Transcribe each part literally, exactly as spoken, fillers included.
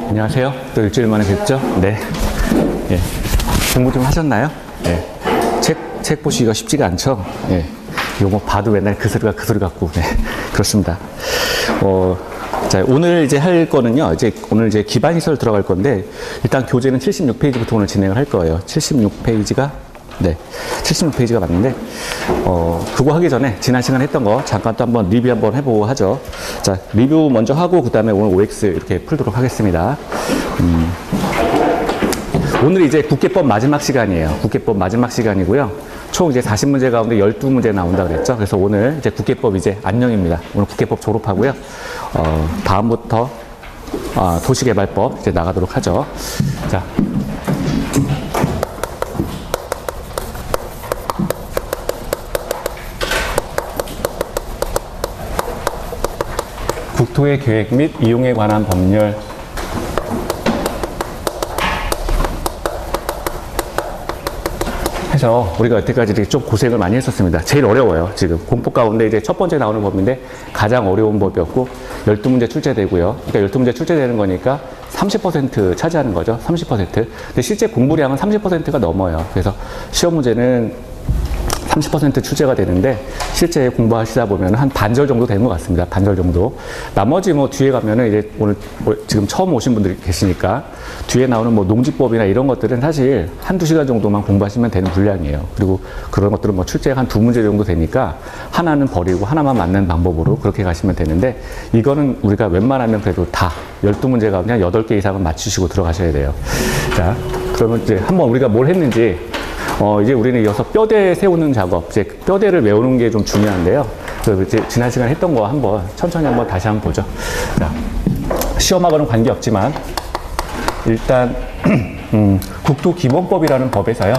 안녕하세요. 또 일주일 만에 뵙죠? 네. 예. 공부 좀 하셨나요? 예. 책, 책 보시기가 쉽지가 않죠? 예. 요거 봐도 맨날 그 소리가 그 소리 같고, 네. 그렇습니다. 어, 자, 오늘 이제 할 거는요, 이제 오늘 이제 기반시설 들어갈 건데, 일단 교재는 칠십육 페이지부터 오늘 진행을 할 거예요. 칠십육 페이지가, 네. 칠십육 페이지가 맞는데, 어, 그거 하기 전에 지난 시간에 했던 거 잠깐 또 한번 리뷰 한번 해보고 하죠. 자, 리뷰 먼저 하고, 그 다음에 오늘 오엑스 이렇게 풀도록 하겠습니다. 음, 오늘 이제 국계법 마지막 시간이에요. 국계법 마지막 시간이고요. 총 이제 사십 문제 가운데 십이 문제 나온다 그랬죠. 그래서 오늘 이제 국계법 이제 안녕입니다. 오늘 국계법 졸업하고요. 어, 다음부터, 어, 도시개발법 이제 나가도록 하죠. 자. 국토의 계획 및 이용에 관한 법률. 해서 우리가 여태까지 이렇게 좀 고생을 많이 했었습니다. 제일 어려워요. 지금 공법 가운데 이제 첫 번째 나오는 법인데 가장 어려운 법이었고 십이 문제 출제되고요. 그러니까 십이 문제 출제되는 거니까 삼십 퍼센트 차지하는 거죠. 삼십 퍼센트. 근데 실제 공부량은 삼십 퍼센트가 넘어요. 그래서 시험 문제는 삼십 퍼센트 출제가 되는데 실제 공부하시다 보면 한 반절 정도 되는 것 같습니다. 반절 정도. 나머지 뭐 뒤에 가면은 이제 오늘 지금 처음 오신 분들이 계시니까 뒤에 나오는 뭐 농지법이나 이런 것들은 사실 한두 시간 정도만 공부하시면 되는 분량이에요. 그리고 그런 것들은 뭐 출제가 한 두 문제 정도 되니까 하나는 버리고 하나만 맞는 방법으로 그렇게 가시면 되는데 이거는 우리가 웬만하면 그래도 다 십이 문제 가운데 한 여덟 개 이상은 맞추시고 들어가셔야 돼요. 자, 그러면 이제 한번 우리가 뭘 했는지 어, 이제 우리는 이어서 뼈대 세우는 작업, 이제 뼈대를 외우는 게 좀 중요한데요. 그래서 이제 지난 시간에 했던 거 한번 천천히 한번 다시 한번 보죠. 자, 시험하고는 관계없지만, 일단, 음, 국토기본법이라는 법에서요.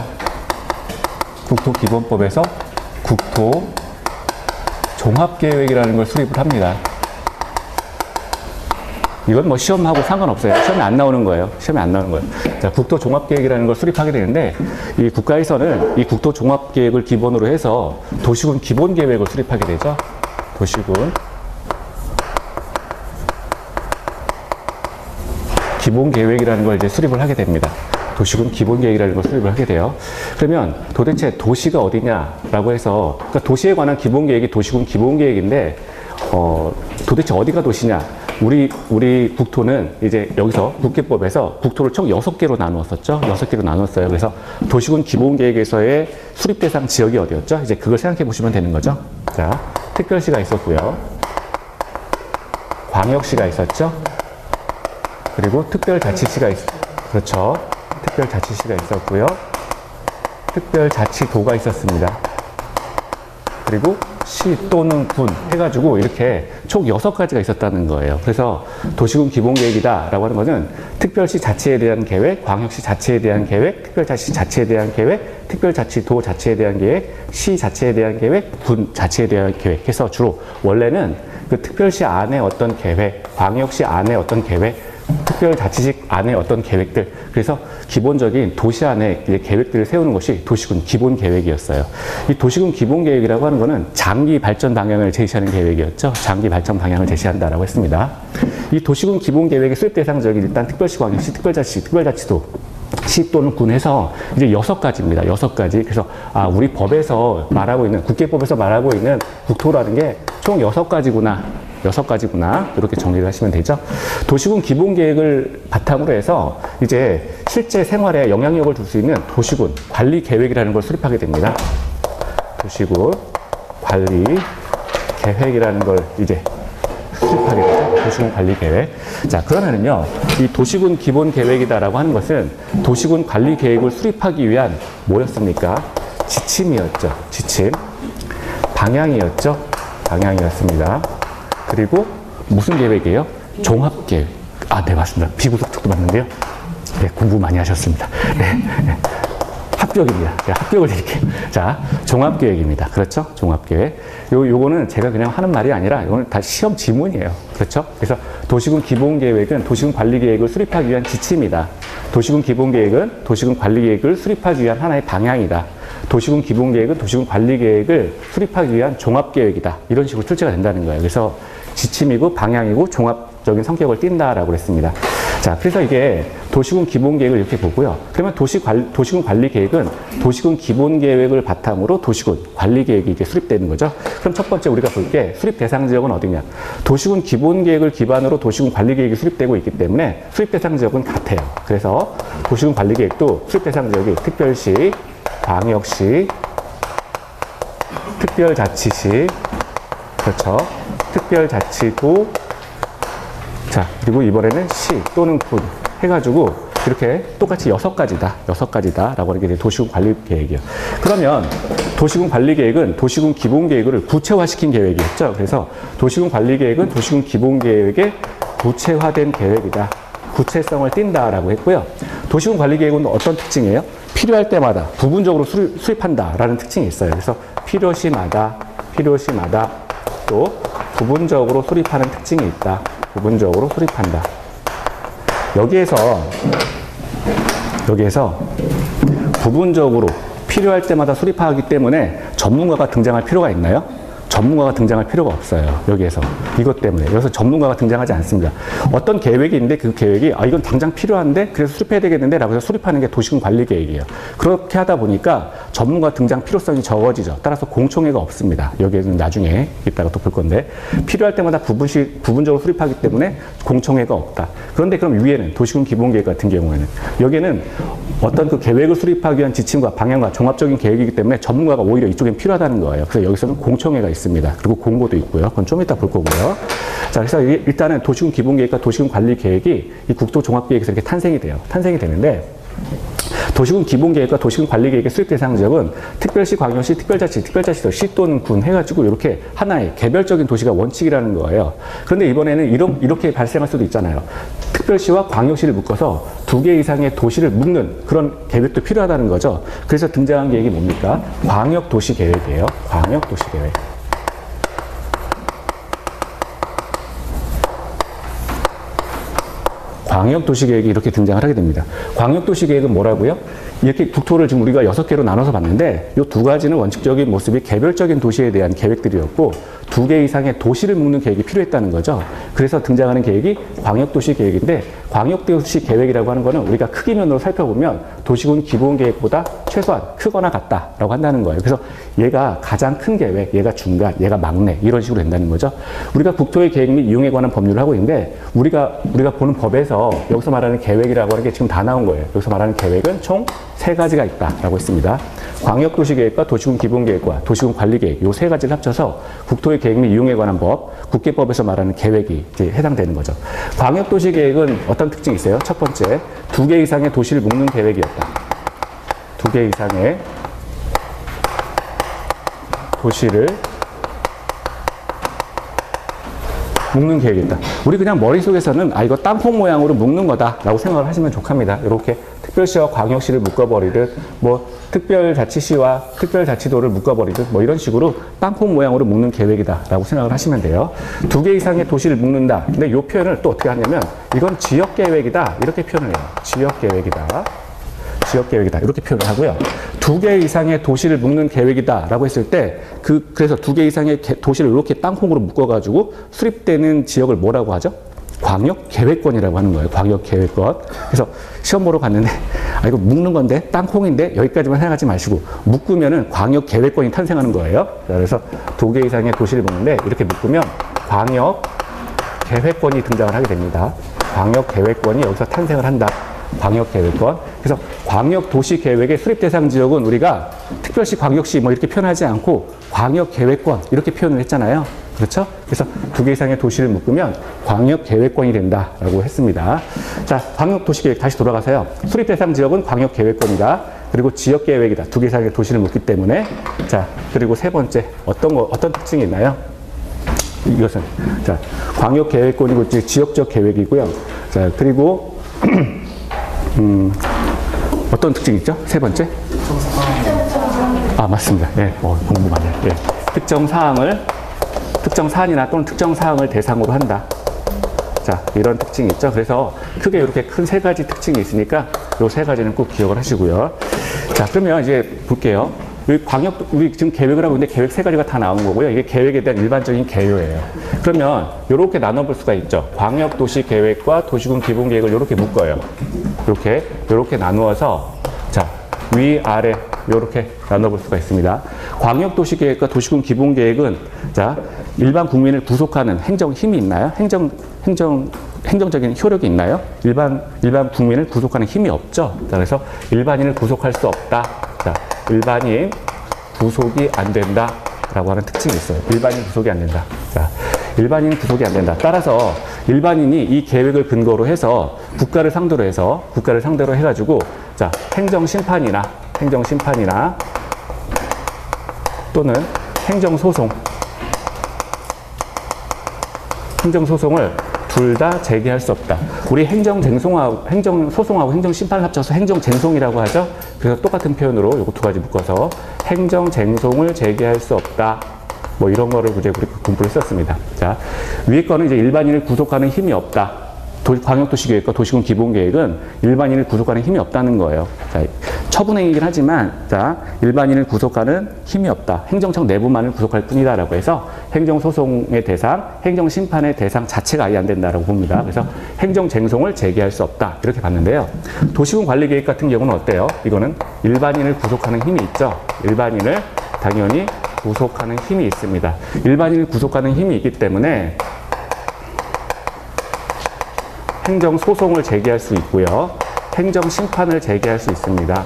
국토기본법에서 국토 종합계획이라는 걸 수립을 합니다. 이건 뭐 시험하고 상관없어요. 시험에 안 나오는 거예요. 시험에 안 나오는 거예요. 자, 국토종합계획이라는 걸 수립하게 되는데 이 국가에서는 이 국토종합계획을 기본으로 해서 도시군 기본계획을 수립하게 되죠. 도시군 기본계획이라는 걸 이제 수립을 하게 됩니다. 도시군 기본계획이라는 걸 수립을 하게 돼요. 그러면 도대체 도시가 어디냐라고 해서 그러니까 도시에 관한 기본계획이 도시군 기본계획인데 어, 도대체 어디가 도시냐? 우리, 우리 국토는 이제 여기서 국계법에서 국토를 총 여섯 개로 나누었었죠. 여섯 개로 나눴어요. 그래서 도시군 기본계획에서의 수립 대상 지역이 어디였죠? 이제 그걸 생각해 보시면 되는 거죠. 자, 특별시가 있었고요. 광역시가 있었죠. 그리고 특별자치시가 있, 그렇죠. 특별자치시가 있었고요. 특별자치도가 있었습니다. 그리고 시 또는 군 해가지고 이렇게 총 여섯 가지가 있었다는 거예요. 그래서 도시군 기본계획이다 라고 하는 것은 특별시 자치에 대한 계획, 광역시 자치에 대한 계획, 특별자치 자치에 대한 계획, 특별자치도 자치에 대한 계획, 시 자치에 대한 계획, 군 자치에 대한 계획 해서 주로 원래는 그 특별시 안에 어떤 계획, 광역시 안에 어떤 계획, 특별자치직 안에 어떤 계획들, 그래서 기본적인 도시 안에 계획들을 세우는 것이 도시군 기본계획이었어요. 이 도시군 기본계획이라고 하는 것은 장기 발전 방향을 제시하는 계획이었죠. 장기 발전 방향을 제시한다라고 했습니다. 이 도시군 기본계획의 수립 대상 지역이 일단 특별시, 광역시, 특별자치, 특별자치도, 시 또는 군 해서 이제 여섯 가지입니다. 여섯 가지. 그래서 아, 우리 법에서 말하고 있는, 국계법에서 말하고 있는 국토라는 게 총 여섯 가지구나. 여섯 가지구나. 이렇게 정리를 하시면 되죠. 도시군 기본계획을 바탕으로 해서 이제 실제 생활에 영향력을 줄 수 있는 도시군 관리 계획이라는 걸 수립하게 됩니다. 도시군 관리 계획이라는 걸 이제 수립하게 되죠. 도시군 관리 계획. 자, 그러면은요, 이 도시군 기본 계획이다라고 하는 것은 도시군 관리 계획을 수립하기 위한 뭐였습니까? 지침이었죠. 지침. 방향이었죠. 방향이었습니다. 그리고 무슨 계획이에요? 종합계획. 아, 네, 맞습니다. 비구속특도 맞는데요. 네, 공부 많이 하셨습니다. 네, 네. 합격입니다. 제가 합격을 드릴게요. 자, 종합계획입니다. 그렇죠? 종합계획. 요, 요거는 제가 그냥 하는 말이 아니라 이거는 다 시험 지문이에요. 그렇죠? 그래서 도시군 기본계획은 도시군 관리계획을 수립하기 위한 지침이다. 도시군 기본계획은 도시군 관리계획을 수립하기 위한 하나의 방향이다. 도시군 기본계획은 도시군 관리계획을 수립하기 위한 종합계획이다. 이런 식으로 출제가 된다는 거예요. 그래서 지침이고 방향이고 종합적인 성격을 띈다라고 했습니다. 자, 그래서 이게 도시군 기본계획을 이렇게 보고요. 그러면 도시 관, 도시군 관리계획은 도시군 기본계획을 바탕으로 도시군 관리계획이 이게 수립되는 거죠. 그럼 첫 번째 우리가 볼 게 수립 대상 지역은 어디냐? 도시군 기본계획을 기반으로 도시군 관리계획이 수립되고 있기 때문에 수립 대상 지역은 같아요. 그래서 도시군 관리계획도 수립 대상 지역이 특별시, 광역시, 특별자치시, 그렇죠. 특별자치도, 자, 그리고 이번에는 시 또는 군 해가지고 이렇게 똑같이 여섯 가지다, 여섯 가지다라고 하는 게 도시군 관리 계획이에요. 그러면 도시군 관리 계획은 도시군 기본 계획을 구체화시킨 계획이었죠. 그래서 도시군 관리 계획은 도시군 기본 계획의 구체화된 계획이다. 구체성을 띈다라고 했고요. 도시군 관리 계획은 어떤 특징이에요? 필요할 때마다 부분적으로 수립, 수립한다라는 특징이 있어요. 그래서 필요시마다, 필요시마다 또 부분적으로 수립하는 특징이 있다. 부분적으로 수립한다. 여기에서 여기에서 부분적으로 필요할 때마다 수립하기 때문에 전문가가 등장할 필요가 있나요? 전문가가 등장할 필요가 없어요. 여기에서 이것 때문에 여기서 전문가가 등장하지 않습니다. 어떤 계획이 있는데 그 계획이 아 이건 당장 필요한데 그래서 수립해야 되겠는데 라고 해서 수립하는 게 도시군 관리 계획이에요. 그렇게 하다 보니까 전문가 등장 필요성이 적어지죠. 따라서 공청회가 없습니다. 여기에는 나중에 이따가 또 볼 건데 필요할 때마다 부분씩 부분적으로 수립하기 때문에 공청회가 없다. 그런데 그럼 위에는 도시군 기본 계획 같은 경우에는 여기에는 어떤 그 계획을 수립하기 위한 지침과 방향과 종합적인 계획이기 때문에 전문가가 오히려 이쪽엔 필요하다는 거예요. 그래서 여기서는 공청회가 있습니다. 그리고 공고도 있고요. 그건 좀 이따 볼 거고요. 자, 그래서 일단은 도시군 기본 계획과 도시군 관리 계획이 이 국토 종합 계획에서 이렇게 탄생이 돼요. 탄생이 되는데 도시군 기본 계획과 도시군 관리 계획의 수립 대상 지역은 특별시, 광역시, 특별자치, 특별자치도 시 또는 군 해가지고 이렇게 하나의 개별적인 도시가 원칙이라는 거예요. 그런데 이번에는 이런, 이렇게 발생할 수도 있잖아요. 특별시와 광역시를 묶어서 두 개 이상의 도시를 묶는 그런 계획도 필요하다는 거죠. 그래서 등장한 계획이 뭡니까? 광역도시계획이에요. 광역도시계획. 광역도시계획이 이렇게 등장을 하게 됩니다. 광역도시계획은 뭐라고요? 이렇게 국토를 지금 우리가 여섯 개로 나눠서 봤는데 이 두 가지는 원칙적인 모습이 개별적인 도시에 대한 계획들이었고 두 개 이상의 도시를 묶는 계획이 필요했다는 거죠. 그래서 등장하는 계획이 광역도시계획인데 광역도시계획이라고 하는 거는 우리가 크기면으로 살펴보면 도시군 기본계획보다 최소한 크거나 같다라고 한다는 거예요. 그래서 얘가 가장 큰 계획, 얘가 중간, 얘가 막내 이런 식으로 된다는 거죠. 우리가 국토의 계획 및 이용에 관한 법률을 하고 있는데 우리가 우리가 보는 법에서 여기서 말하는 계획이라고 하는 게 지금 다 나온 거예요. 여기서 말하는 계획은 총 세 가지가 있다라고 했습니다. 광역도시계획과 도시군 기본계획과 도시군 관리계획 이 세 가지를 합쳐서 국토의 계획 및 이용에 관한 법, 국계법에서 말하는 계획이 이제 해당되는 거죠. 광역도시계획은 어떤 특징이 있어요? 첫 번째, 두 개 이상의 도시를 묶는 계획이었다. 두 개 이상의 도시를 묶는 계획이다. 우리 그냥 머릿속에서는 아 이거 땅콩 모양으로 묶는 거다라고 생각을 하시면 좋합니다. 이렇게 특별시와 광역시를 묶어버리듯 뭐 특별자치시와 특별자치도를 묶어버리듯 뭐 이런 식으로 땅콩 모양으로 묶는 계획이다라고 생각을 하시면 돼요. 두 개 이상의 도시를 묶는다. 근데 이 표현을 또 어떻게 하냐면 이건 지역계획이다 이렇게 표현을 해요. 지역계획이다. 지역계획이다 이렇게 표현을 하고요. 두 개 이상의 도시를 묶는 계획이다 라고 했을 때 그 그래서 두 개 이상의 개, 도시를 이렇게 땅콩으로 묶어가지고 수립되는 지역을 뭐라고 하죠? 광역계획권이라고 하는 거예요. 광역계획권. 그래서 시험 보러 갔는데 아 이거 묶는 건데 땅콩인데 여기까지만 생각하지 마시고 묶으면은 광역계획권이 탄생하는 거예요. 그래서 두 개 이상의 도시를 묶는데 이렇게 묶으면 광역계획권이 등장을 하게 됩니다. 광역계획권이 여기서 탄생을 한다. 광역계획권. 그래서 광역도시계획의 수립 대상 지역은 우리가 특별시, 광역시 뭐 이렇게 표현하지 않고 광역계획권 이렇게 표현을 했잖아요. 그렇죠? 그래서 두 개 이상의 도시를 묶으면 광역계획권이 된다라고 했습니다. 자, 광역도시계획 다시 돌아가서요. 수립 대상 지역은 광역계획권이다. 그리고 지역계획이다. 두 개 이상의 도시를 묶기 때문에. 자, 그리고 세 번째 어떤 거 어떤 특징이 있나요? 이것은 자 광역계획권이고 지역적 계획이고요. 자, 그리고 음, 어떤 특징이 있죠? 세 번째? 아, 맞습니다. 예, 어, 공부 많이 해요. 예. 특정 사항을, 특정 사안이나 또는 특정 사항을 대상으로 한다. 자, 이런 특징이 있죠. 그래서 크게 이렇게 큰 세 가지 특징이 있으니까 이 세 가지는 꼭 기억을 하시고요. 자, 그러면 이제 볼게요. 여기 광역, 우리 지금 계획을 하고 있는데 계획 세 가지가 다 나온 거고요. 이게 계획에 대한 일반적인 개요예요. 그러면 이렇게 나눠볼 수가 있죠. 광역도시 계획과 도시군 기본 계획을 이렇게 묶어요. 이렇게, 이렇게 나누어서, 자, 위, 아래, 이렇게 나눠볼 수가 있습니다. 광역도시 계획과 도시군 기본 계획은, 자, 일반 국민을 구속하는 행정 힘이 있나요? 행정, 행정, 행정적인 효력이 있나요? 일반, 일반 국민을 구속하는 힘이 없죠. 자, 그래서 일반인을 구속할 수 없다. 자, 일반인 구속이 안 된다. 라고 하는 특징이 있어요. 일반인 구속이 안 된다. 자, 일반인 구속이 안 된다. 따라서 일반인이 이 계획을 근거로 해서 국가를 상대로 해서, 국가를 상대로 해가지고, 자, 행정심판이나, 행정심판이나 또는 행정소송, 행정소송을 둘 다 제기할 수 없다. 우리 행정쟁송하고, 행정소송하고 행정심판을 합쳐서 행정쟁송이라고 하죠. 그래서 똑같은 표현으로 이거 두 가지 묶어서 행정쟁송을 제기할 수 없다. 뭐 이런 거를 이제 우리 공부를 썼습니다. 자, 위에 거는 이제 일반인을 구속하는 힘이 없다. 도, 광역도시계획과 도시군 기본계획은 일반인을 구속하는 힘이 없다는 거예요. 자, 처분행위이긴 하지만, 자, 일반인을 구속하는 힘이 없다. 행정청 내부만을 구속할 뿐이다라고 해서 행정소송의 대상, 행정심판의 대상 자체가 아예 안 된다라고 봅니다. 그래서 행정쟁송을 제기할 수 없다. 이렇게 봤는데요. 도시군 관리계획 같은 경우는 어때요? 이거는 일반인을 구속하는 힘이 있죠. 일반인을 당연히 구속하는 힘이 있습니다. 일반인을 구속하는 힘이 있기 때문에 행정소송을 제기할 수 있고요. 행정심판을 제기할 수 있습니다.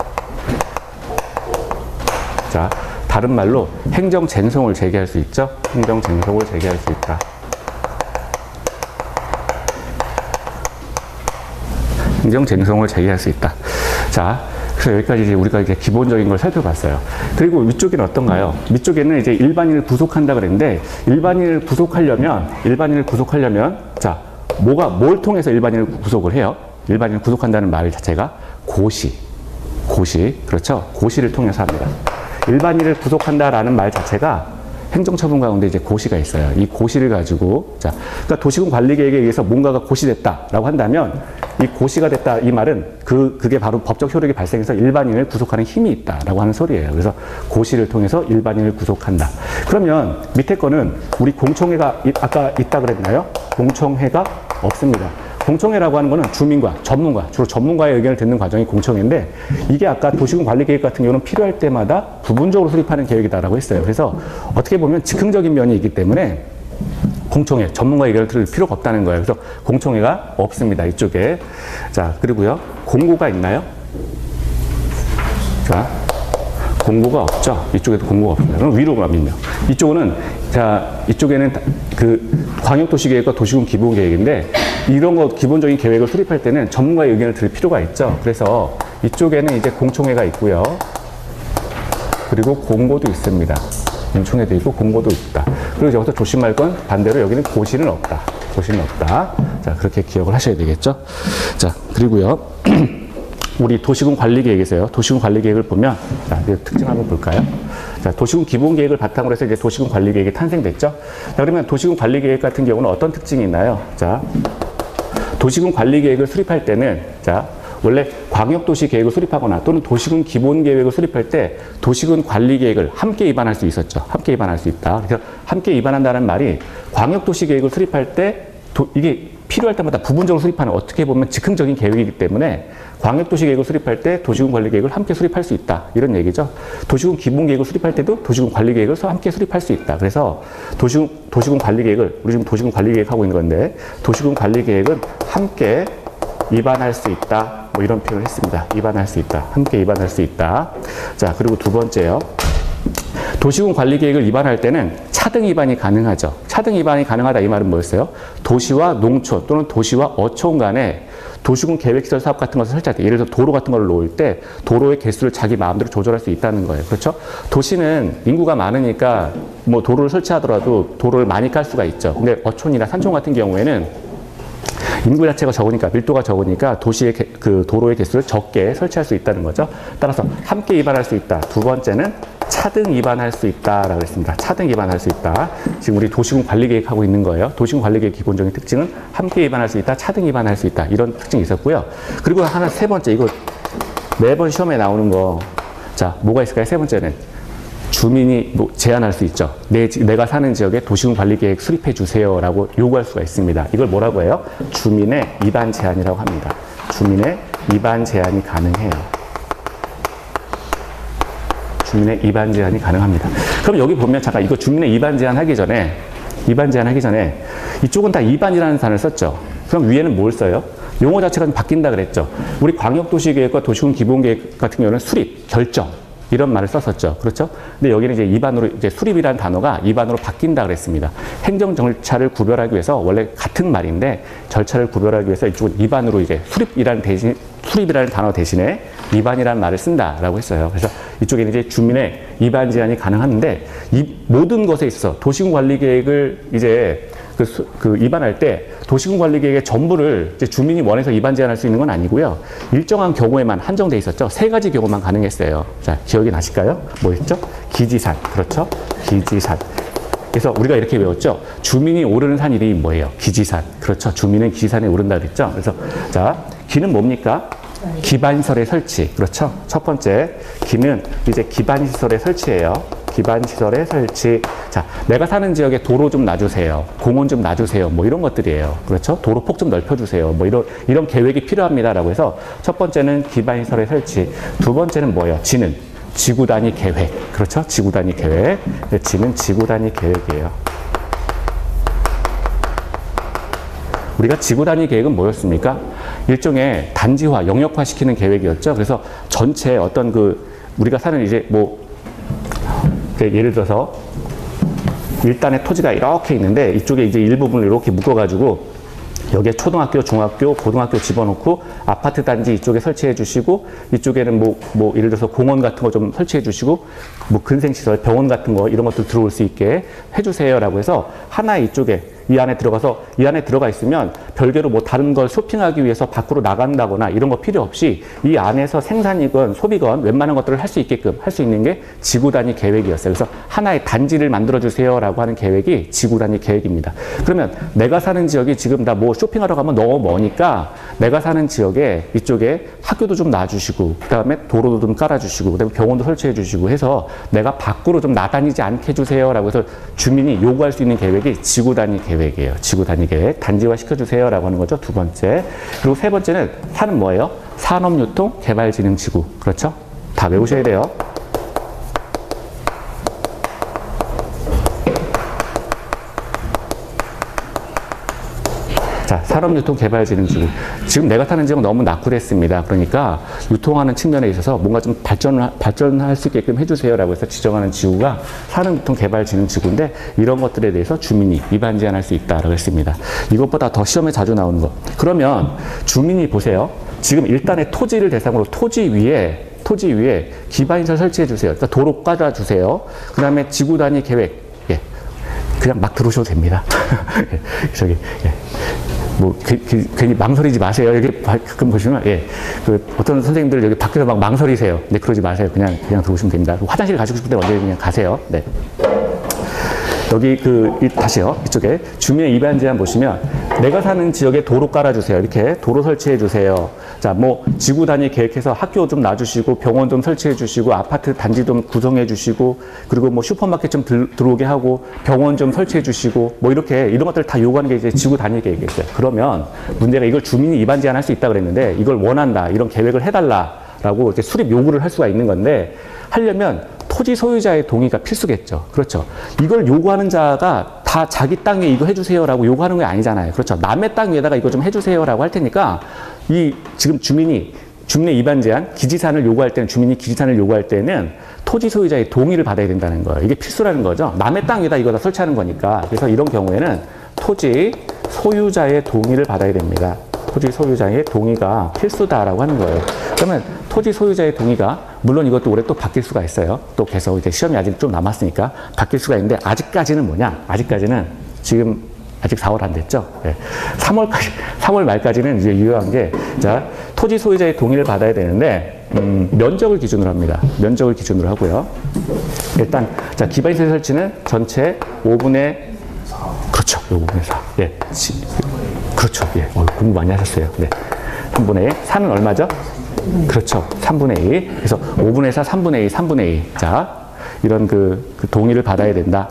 자, 다른 말로 행정쟁송을 제기할 수 있죠. 행정쟁송을 제기할 수 있다. 행정쟁송을 제기할 수 있다. 자, 그래서 여기까지 이제 우리가 이제 기본적인 걸 살펴봤어요. 그리고 위쪽에는 어떤가요? 위쪽에는 이제 일반인을 구속한다 그랬는데, 일반인을 구속하려면, 일반인을 구속하려면, 자, 뭐가, 뭘 통해서 일반인을 구속을 해요? 일반인을 구속한다는 말 자체가 고시. 고시. 그렇죠? 고시를 통해서 합니다. 일반인을 구속한다라는 말 자체가 행정처분 가운데 이제 고시가 있어요. 이 고시를 가지고, 자, 그러니까 도시군 관리계획에 의해서 뭔가가 고시됐다라고 한다면, 이 고시가 됐다, 이 말은 그, 그게 바로 법적 효력이 발생해서 일반인을 구속하는 힘이 있다라고 하는 소리예요. 그래서 고시를 통해서 일반인을 구속한다. 그러면 밑에 거는 우리 공청회가 아까 있다 그랬나요? 공청회가 없습니다. 공청회라고 하는 거는 주민과 전문가, 주로 전문가의 의견을 듣는 과정이 공청회인데, 이게 아까 도시군 관리계획 같은 경우는 필요할 때마다 부분적으로 수립하는 계획이다라고 했어요. 그래서 어떻게 보면 즉흥적인 면이 있기 때문에 공청회, 전문가의 의견을 들을 필요가 없다는 거예요. 그래서 공청회가 없습니다. 이쪽에. 자, 그리고요. 공고가 있나요? 자, 공고가 없죠. 이쪽에도 공고가 없습니다. 그럼 위로 가면요. 이쪽은, 자, 이쪽에는 그 광역도시계획과 도시군 기본계획인데, 이런 거 기본적인 계획을 수립할 때는 전문가의 의견을 들을 필요가 있죠. 그래서 이쪽에는 이제 공청회가 있고요. 그리고 공고도 있습니다. 공청회도 있고 공고도 있다. 그리고 여기서 조심할 건 반대로 여기는 고시는 없다. 고시는 없다. 자, 그렇게 기억을 하셔야 되겠죠. 자, 그리고요. 우리 도시군 관리계획에서요. 도시군 관리계획을 보면, 자, 이제 특징 한번 볼까요? 자, 도시군 기본계획을 바탕으로 해서 이제 도시군 관리계획이 탄생됐죠. 자, 그러면 도시군 관리계획 같은 경우는 어떤 특징이 있나요? 자, 도시군 관리계획을 수립할 때는, 자, 원래 광역도시 계획을 수립하거나 또는 도시군 기본계획을 수립할 때 도시군 관리계획을 함께 입안할 수 있었죠. 함께 입안할 수 있다. 그래서 함께 입안한다는 말이 광역도시 계획을 수립할 때 도, 이게 필요할 때마다 부분적으로 수립하는 어떻게 보면 즉흥적인 계획이기 때문에 광역도시 계획을 수립할 때 도시군 관리계획을 함께 수립할 수 있다. 이런 얘기죠. 도시군 기본계획을 수립할 때도 도시군 관리계획을 함께 수립할 수 있다. 그래서 도시군, 도시군 관리계획을, 우리 지금 도시군 관리계획 하고 있는 건데, 도시군 관리계획은 함께 입안할 수 있다. 뭐 이런 표현을 했습니다. 입안할 수 있다. 함께 입안할 수 있다. 자, 그리고 두 번째요. 도시군 관리계획을 입안할 때는 차등 입안이 가능하죠. 차등 입안이 가능하다 이 말은 뭐였어요? 도시와 농촌 또는 도시와 어촌 간에 도시군 계획시설 사업 같은 것을 설치할 때, 예를 들어서 도로 같은 걸 놓을 때 도로의 개수를 자기 마음대로 조절할 수 있다는 거예요. 그렇죠? 도시는 인구가 많으니까 뭐 도로를 설치하더라도 도로를 많이 깔 수가 있죠. 근데 어촌이나 산촌 같은 경우에는 인구 자체가 적으니까, 밀도가 적으니까 도시의 개, 그 도로의 개수를 적게 설치할 수 있다는 거죠. 따라서 함께 입안할 수 있다. 두 번째는 차등 입안할 수 있다라고 했습니다. 차등 입안할 수 있다. 지금 우리 도시군 관리계획 하고 있는 거예요. 도시군 관리계획 기본적인 특징은 함께 입안할 수 있다, 차등 입안할 수 있다. 이런 특징이 있었고요. 그리고 하나 세 번째, 이거 매번 시험에 나오는 거, 자, 뭐가 있을까요? 세 번째는 주민이 뭐 제안할 수 있죠. 내, 내가 사는 지역에 도시군관리계획 수립해 주세요라고 요구할 수가 있습니다. 이걸 뭐라고 해요? 주민의 입안 제안이라고 합니다. 주민의 입안 제안이 가능해요. 주민의 입안 제안이 가능합니다. 그럼 여기 보면 잠깐 이거 주민의 입안 제안 하기 전에 입안 제안 하기 전에 이쪽은 다 입안이라는 단어를 썼죠. 그럼 위에는 뭘 써요? 용어 자체가 좀 바뀐다 그랬죠. 우리 광역도시계획과 도시군 기본계획 같은 경우는 수립, 결정 이런 말을 썼었죠. 그렇죠? 근데 여기는 이제 입안으로 이제 수립이라는 단어가 입안으로 바뀐다 그랬습니다. 행정 절차를 구별하기 위해서 원래 같은 말인데 절차를 구별하기 위해서 이쪽은 입안으로 이제 수립이라는 대신 수립이라는 단어 대신에 입안이라는 말을 쓴다라고 했어요. 그래서 이쪽에는 이제 주민의 입안 제한이 가능한데 이 모든 것에 있어서 도시군 관리 계획을 이제 그, 수, 그 입안할 때 도시군 관리 계획의 전부를 이제 주민이 원해서 입안 제한할 수 있는 건 아니고요. 일정한 경우에만 한정돼 있었죠. 세 가지 경우만 가능했어요. 자, 기억이 나실까요? 뭐였죠? 기지산. 그렇죠? 기지산. 그래서 우리가 이렇게 외웠죠. 주민이 오르는 산 이름이 뭐예요? 기지산. 그렇죠. 주민은 기지산에 오른다 그랬죠. 그래서 자, 기는 뭡니까? 기반시설의 설치. 그렇죠. 첫 번째 기는 이제 기반시설의 설치예요. 기반시설의 설치. 자, 내가 사는 지역에 도로 좀 놔주세요. 공원 좀 놔주세요. 뭐 이런 것들이에요. 그렇죠? 도로폭 좀 넓혀주세요. 뭐 이런, 이런 계획이 필요합니다라고 해서 첫 번째는 기반시설의 설치. 두 번째는 뭐예요? 지는 지구 단위 계획. 그렇죠? 지구 단위 계획. 지는 지구 단위 계획이에요. 우리가 지구 단위 계획은 뭐였습니까? 일종의 단지화, 영역화 시키는 계획이었죠. 그래서 전체 어떤 그 우리가 사는 이제 뭐 예를 들어서 일단의 토지가 이렇게 있는데 이쪽에 이제 일부분을 이렇게 묶어가지고 여기에 초등학교, 중학교, 고등학교 집어넣고 아파트 단지 이쪽에 설치해 주시고 이쪽에는 뭐, 뭐 예를 들어서 공원 같은 거 좀 설치해 주시고 뭐 근생시설, 병원 같은 거 이런 것들 들어올 수 있게 해주세요라고 해서 하나 이쪽에 이 안에 들어가서 이 안에 들어가 있으면 별개로 뭐 다른 걸 쇼핑하기 위해서 밖으로 나간다거나 이런 거 필요 없이 이 안에서 생산이건 소비건 웬만한 것들을 할 수 있게끔 할 수 있는 게 지구 단위 계획이었어요. 그래서 하나의 단지를 만들어 주세요라고 하는 계획이 지구 단위 계획입니다. 그러면 내가 사는 지역이 지금 다 뭐 쇼핑하러 가면 너무 머니까 내가 사는 지역에 이쪽에 학교도 좀 놔주시고 그다음에 도로도 좀 깔아주시고 그다음에 병원도 설치해 주시고 해서 내가 밖으로 좀 나다니지 않게 해주세요라고 해서 주민이 요구할 수 있는 계획이 지구 단위 계획이에요. 지구 단위 계획 단지화 시켜주세요라고 하는 거죠. 두 번째. 그리고 세 번째는 산은 뭐예요? 산업유통개발진흥지구. 그렇죠? 다 외우셔야 돼요. 자, 산업유통개발진흥지구. 지금 내가 사는 지역은 너무 낙후됐습니다. 그러니까 유통하는 측면에 있어서 뭔가 좀 발전을, 발전할 수 있게끔 해주세요라고 해서 지정하는 지구가 산업유통개발진흥지구인데 이런 것들에 대해서 주민이 위반 제한할 수 있다라고 했습니다. 이것보다 더 시험에 자주 나오는 거. 그러면 주민이 보세요. 지금 일단의 토지를 대상으로 토지 위에 토지 위에 기반시설 설치해 주세요. 그러니까 도로 깔아주세요. 그 다음에 지구 단위 계획. 예. 그냥 막 들어오셔도 됩니다. 저기, 예. 뭐, 그, 그, 괜히 망설이지 마세요. 여기 가끔 보시면, 예. 그, 어떤 선생님들 여기 밖에서 막 망설이세요. 네, 그러지 마세요. 그냥, 그냥 들어오시면 됩니다. 화장실 가시고 싶을 때 언제 그냥 가세요. 네. 여기 그, 이, 다시요. 이쪽에 주민의 위반 제한 보시면 내가 사는 지역에 도로 깔아주세요. 이렇게 도로 설치해 주세요. 자, 뭐 지구 단위 계획해서 학교 좀 놔주시고 병원 좀 설치해 주시고 아파트 단지 좀 구성해 주시고 그리고 뭐 슈퍼마켓 좀 들, 들어오게 하고 병원 좀 설치해 주시고 뭐 이렇게 이런 것들 다 요구하는 게 이제 지구 단위 계획이겠어요. 그러면 문제가 이걸 주민이 위반 제한할 수 있다 그랬는데 이걸 원한다. 이런 계획을 해달라라고 이렇게 수립 요구를 할 수가 있는 건데 하려면 토지 소유자의 동의가 필수겠죠. 그렇죠. 이걸 요구하는 자가 다 자기 땅 위에 이거 해주세요라고 요구하는 게 아니잖아요. 그렇죠. 남의 땅 위에다가 이거 좀 해주세요라고 할 테니까 이 지금 주민이 주민의 위반 제한, 기지산을 요구할 때는 주민이 기지산을 요구할 때는 토지 소유자의 동의를 받아야 된다는 거예요. 이게 필수라는 거죠. 남의 땅 위에다 이거 다 설치하는 거니까. 그래서 이런 경우에는 토지 소유자의 동의를 받아야 됩니다. 토지 소유자의 동의가 필수다라고 하는 거예요. 그러면 토지 소유자의 동의가 물론 이것도 올해 또 바뀔 수가 있어요. 또 계속 이제 시험이 아직 좀 남았으니까 바뀔 수가 있는데 아직까지는 뭐냐? 아직까지는 지금 아직 사월 안 됐죠? 네. 삼월까지, 삼월 말까지는 이제 유효한 게 자, 토지 소유자의 동의를 받아야 되는데 음, 면적을 기준으로 합니다. 면적을 기준으로 하고요. 일단 자, 기반시설 설치는 전체 오분의 그렇죠. 오분의 사. 예. 그렇죠. 예. 어, 공부 많이 하셨어요. 네. 삼분의 산은 얼마죠? 그렇죠. 삼분의 이. 그래서 오분의 사, 삼분의 이, 삼분의 이. 자, 이런 그, 그 동의를 받아야 된다.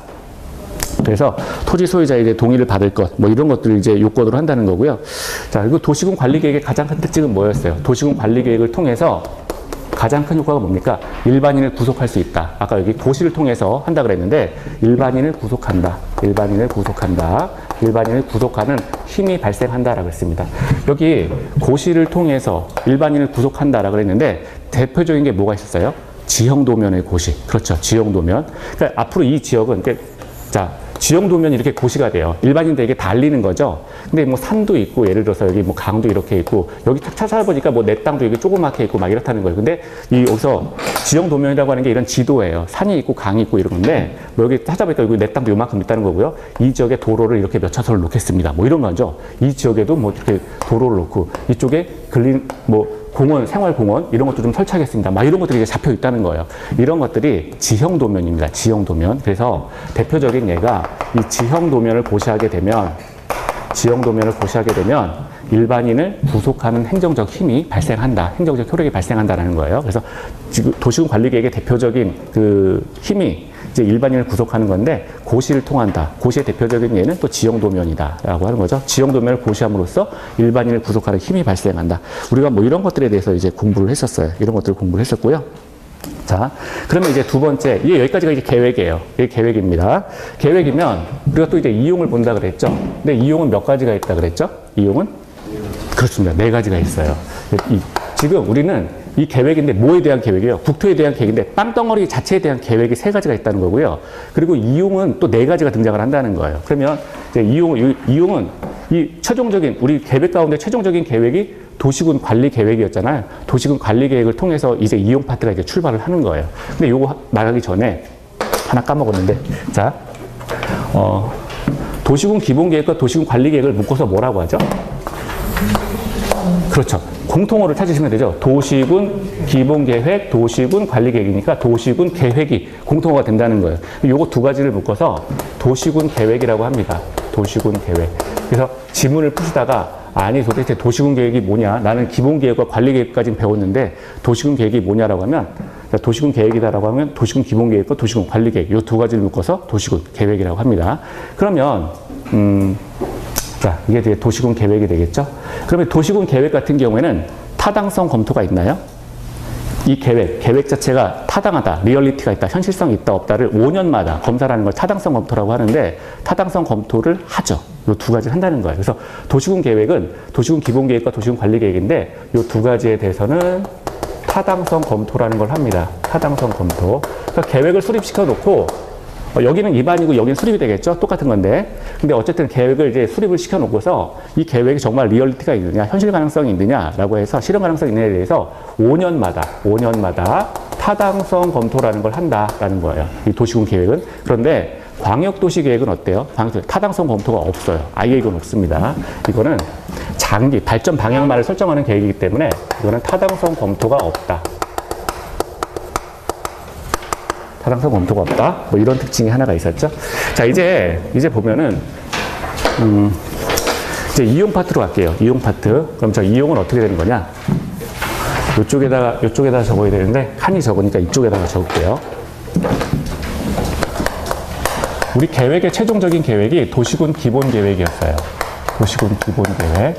그래서 토지 소유자에게 동의를 받을 것, 뭐 이런 것들을 이제 요건으로 한다는 거고요. 자, 그리고 도시군 관리계획의 가장 큰 특징은 뭐였어요? 도시군 관리계획을 통해서 가장 큰 효과가 뭡니까? 일반인을 구속할 수 있다. 아까 여기 고시를 통해서 한다 그랬는데 일반인을 구속한다. 일반인을 구속한다. 일반인을 구속하는 힘이 발생한다라고 했습니다. 여기 고시를 통해서 일반인을 구속한다라고 그랬는데 대표적인 게 뭐가 있었어요? 지형도면의 고시. 그렇죠. 지형도면. 그러니까 앞으로 이 지역은 자, 지형도면이 이렇게 고시가 돼요. 일반인들에게 다 알리는 거죠. 근데 뭐 산도 있고, 예를 들어서 여기 뭐 강도 이렇게 있고, 여기 탁 찾아보니까 뭐 내 땅도 여기 조그맣게 있고 막 이렇다는 거예요. 근데 이 여기서 지형도면이라고 하는 게 이런 지도예요. 산이 있고 강이 있고 이런 건데, 뭐 여기 찾아보니까 여기 내 땅도 요만큼 있다는 거고요. 이 지역에 도로를 이렇게 몇 차선을 놓겠습니다. 뭐 이런 거죠. 이 지역에도 뭐 이렇게 도로를 놓고, 이쪽에 근린, 뭐, 공원, 생활공원 이런 것도 좀 설치하겠습니다. 막 이런 것들이 이제 잡혀 있다는 거예요. 이런 것들이 지형도면입니다. 지형도면. 그래서 대표적인 예가 이 지형도면을 고시하게 되면 지형도면을 고시하게 되면 일반인을 구속하는 행정적 힘이 발생한다. 행정적 효력이 발생한다라는 거예요. 그래서 지금 도시군 관리계획의 대표적인 그 힘이 이제 일반인을 구속하는 건데 고시를 통한다. 고시의 대표적인 예는 또 지형도면이다라고 하는 거죠. 지형도면을 고시함으로써 일반인을 구속하는 힘이 발생한다. 우리가 뭐 이런 것들에 대해서 이제 공부를 했었어요. 이런 것들을 공부를 했었고요. 자, 그러면 이제 두 번째, 이게 여기까지가 이제 계획이에요. 이게 계획입니다. 계획이면 우리가 또 이제 이용을 본다 그랬죠. 근데 이용은 몇 가지가 있다 그랬죠? 이용은? 그렇습니다. 네 가지가 있어요. 이, 지금 우리는 이 계획인데 뭐에 대한 계획이에요? 국토에 대한 계획인데 땅덩어리 자체에 대한 계획이 세 가지가 있다는 거고요. 그리고 이용은 또 네 가지가 등장을 한다는 거예요. 그러면 이제 이용, 이용은 이 최종적인 우리 계획 가운데 최종적인 계획이 도시군 관리 계획이었잖아요. 도시군 관리 계획을 통해서 이제 이용 파트가 이제 출발을 하는 거예요. 근데 요거 말하기 전에 하나 까먹었는데, 자, 어, 도시군 기본 계획과 도시군 관리 계획을 묶어서 뭐라고 하죠? 그렇죠. 공통어를 찾으시면 되죠. 도시군 기본계획, 도시군 관리계획이니까 도시군 계획이 공통어가 된다는 거예요. 요거 두 가지를 묶어서 도시군 계획이라고 합니다. 도시군 계획. 그래서 지문을 푸시다가 아니 도대체 도시군 계획이 뭐냐? 나는 기본계획과 관리계획까지는 배웠는데 도시군 계획이 뭐냐라고 하면 도시군 계획이다라고 하면 도시군 기본계획과 도시군 관리계획 요 두 가지를 묶어서 도시군 계획이라고 합니다. 그러면 음, 자, 이게 이제 도시군 계획이 되겠죠? 그러면 도시군 계획 같은 경우에는 타당성 검토가 있나요? 이 계획, 계획 자체가 타당하다, 리얼리티가 있다, 현실성이 있다, 없다를 오 년마다 검사를 하는 걸 타당성 검토라고 하는데 타당성 검토를 하죠. 이 두 가지를 한다는 거예요. 그래서 도시군 계획은 도시군 기본 계획과 도시군 관리 계획인데 이 두 가지에 대해서는 타당성 검토라는 걸 합니다. 타당성 검토. 그러니까 계획을 수립시켜 놓고 어, 여기는 입안이고 여기는 수립이 되겠죠? 똑같은 건데. 근데 어쨌든 계획을 이제 수립을 시켜 놓고서 이 계획이 정말 리얼리티가 있느냐, 현실 가능성이 있느냐라고 해서 실현 가능성이 있느냐에 대해서 오 년마다, 오 년마다 타당성 검토라는 걸 한다라는 거예요. 이 도시군 계획은. 그런데 광역도시 계획은 어때요? 광역도시 타당성 검토가 없어요. 아예 이건 없습니다. 이거는 장기, 발전 방향만을 설정하는 계획이기 때문에 이거는 타당성 검토가 없다. 타당성 검토가 없다. 뭐 이런 특징이 하나가 있었죠. 자, 이제, 이제 보면은, 음, 이제 이용 파트로 갈게요. 이용 파트. 그럼 저 이용은 어떻게 되는 거냐? 이쪽에다가, 이쪽에다가 적어야 되는데, 칸이 적으니까 이쪽에다가 적을게요. 우리 계획의 최종적인 계획이 도시군 기본 계획이었어요. 도시군 기본 계획.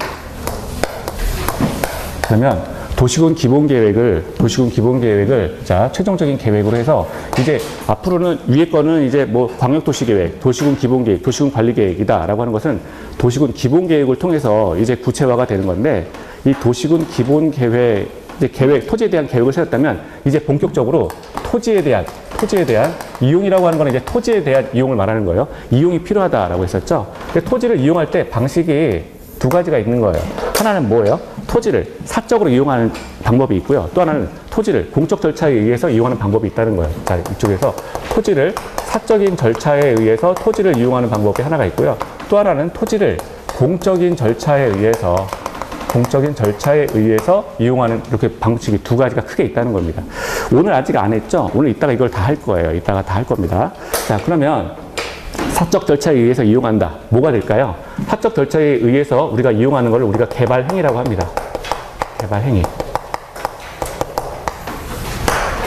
그러면, 도시군 기본 계획을, 도시군 기본 계획을, 자, 최종적인 계획으로 해서, 이제 앞으로는 위에 거는 이제 뭐 광역도시 계획, 도시군 기본 계획, 도시군 관리 계획이다 라고 하는 것은 도시군 기본 계획을 통해서 이제 구체화가 되는 건데, 이 도시군 기본 계획, 이제 계획, 토지에 대한 계획을 세웠다면, 이제 본격적으로 토지에 대한, 토지에 대한 이용이라고 하는 거는 이제 토지에 대한 이용을 말하는 거예요. 이용이 필요하다라고 했었죠. 근데 토지를 이용할 때 방식이 두 가지가 있는 거예요. 하나는 뭐예요? 토지를 사적으로 이용하는 방법이 있고요. 또 하나는 토지를 공적 절차에 의해서 이용하는 방법이 있다는 거예요. 자, 이쪽에서 토지를 사적인 절차에 의해서 토지를 이용하는 방법이 하나가 있고요. 또 하나는 토지를 공적인 절차에 의해서 공적인 절차에 의해서 이용하는 이렇게 방식이 두 가지가 크게 있다는 겁니다. 오늘 아직 안 했죠? 오늘 이따가 이걸 다 할 거예요. 이따가 다 할 겁니다. 자, 그러면 사적 절차에 의해서 이용한다. 뭐가 될까요? 사적 절차에 의해서 우리가 이용하는 것을 우리가 개발 행위라고 합니다. 개발 행위.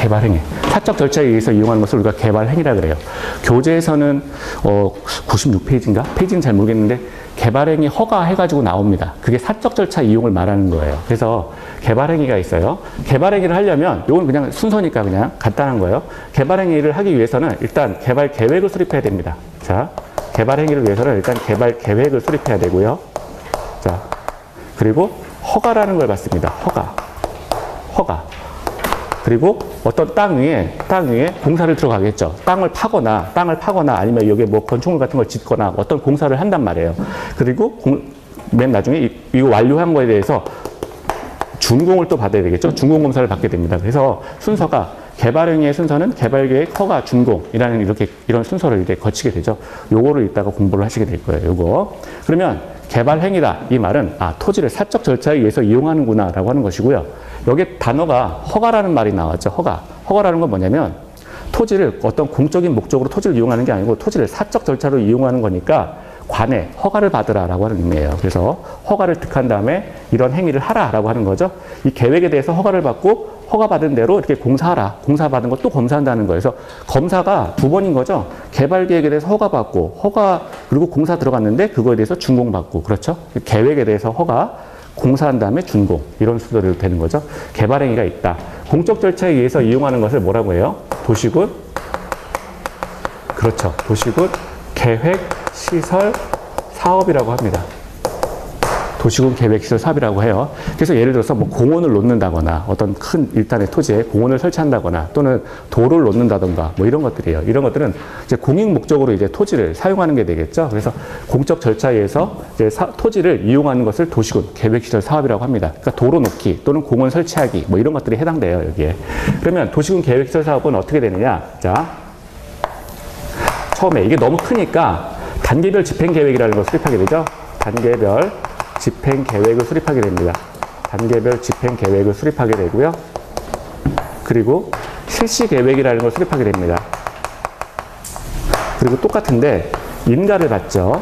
개발행위. 사적 절차에 의해서 이용하는 것을 우리가 개발행위라 그래요. 교재에서는 어, 구십육 페이지인가? 페이지는 잘 모르겠는데 개발행위 허가해가지고 나옵니다. 그게 사적 절차 이용을 말하는 거예요. 그래서 개발행위가 있어요. 개발행위를 하려면 이건 그냥 순서니까 그냥 간단한 거예요. 개발행위를 하기 위해서는 일단 개발 계획을 수립해야 됩니다. 자, 개발행위를 위해서는 일단 개발 계획을 수립해야 되고요. 자, 그리고 허가라는 걸 받습니다. 허가. 허가. 그리고 어떤 땅 위에, 땅 위에 공사를 들어가겠죠. 땅을 파거나, 땅을 파거나 아니면 여기에 뭐 건축물 같은 걸 짓거나 어떤 공사를 한단 말이에요. 그리고 공, 맨 나중에 이, 이거 완료한 거에 대해서 준공을 또 받아야 되겠죠. 준공 검사를 받게 됩니다. 그래서 순서가 개발행위의 순서는 개발계획, 허가, 준공이라는 이렇게 이런 순서를 이제 거치게 되죠. 요거를 이따가 공부를 하시게 될 거예요. 요거. 그러면 개발행위다 이 말은 아 토지를 사적 절차에 의해서 이용하는구나라고 하는 것이고요. 여기 단어가 허가라는 말이 나왔죠. 허가. 허가라는 건 뭐냐면 토지를 어떤 공적인 목적으로 토지를 이용하는 게 아니고 토지를 사적 절차로 이용하는 거니까 관에 허가를 받으라라고 하는 의미예요. 그래서 허가를 득한 다음에 이런 행위를 하라라고 하는 거죠. 이 계획에 대해서 허가를 받고 허가받은 대로 이렇게 공사하라. 공사받은 거 또 검사한다는 거예요. 그래서 검사가 두 번인 거죠. 개발계획에 대해서 허가받고 허가 그리고 공사 들어갔는데 그거에 대해서 준공받고 그렇죠. 계획에 대해서 허가 공사한 다음에 준공 이런 순서대로 되는 거죠. 개발행위가 있다. 공적 절차에 의해서 이용하는 것을 뭐라고 해요? 도시군 그렇죠. 도시군 계획 시설 사업이라고 합니다. 도시군 계획 시설 사업이라고 해요. 그래서 예를 들어서 뭐 공원을 놓는다거나 어떤 큰 일단의 토지에 공원을 설치한다거나 또는 도로를 놓는다던가 뭐 이런 것들이에요. 이런 것들은 이제 공익 목적으로 이제 토지를 사용하는 게 되겠죠. 그래서 공적 절차에 의해서 이제 사, 토지를 이용하는 것을 도시군 계획 시설 사업이라고 합니다. 그러니까 도로 놓기 또는 공원 설치하기 뭐 이런 것들이 해당돼요, 여기에. 그러면 도시군 계획 시설 사업은 어떻게 되느냐? 자. 처음에 이게 너무 크니까 단계별 집행계획이라는 걸 수립하게 되죠. 단계별 집행계획을 수립하게 됩니다. 단계별 집행계획을 수립하게 되고요. 그리고 실시계획이라는 걸 수립하게 됩니다. 그리고 똑같은데 인가를 받죠.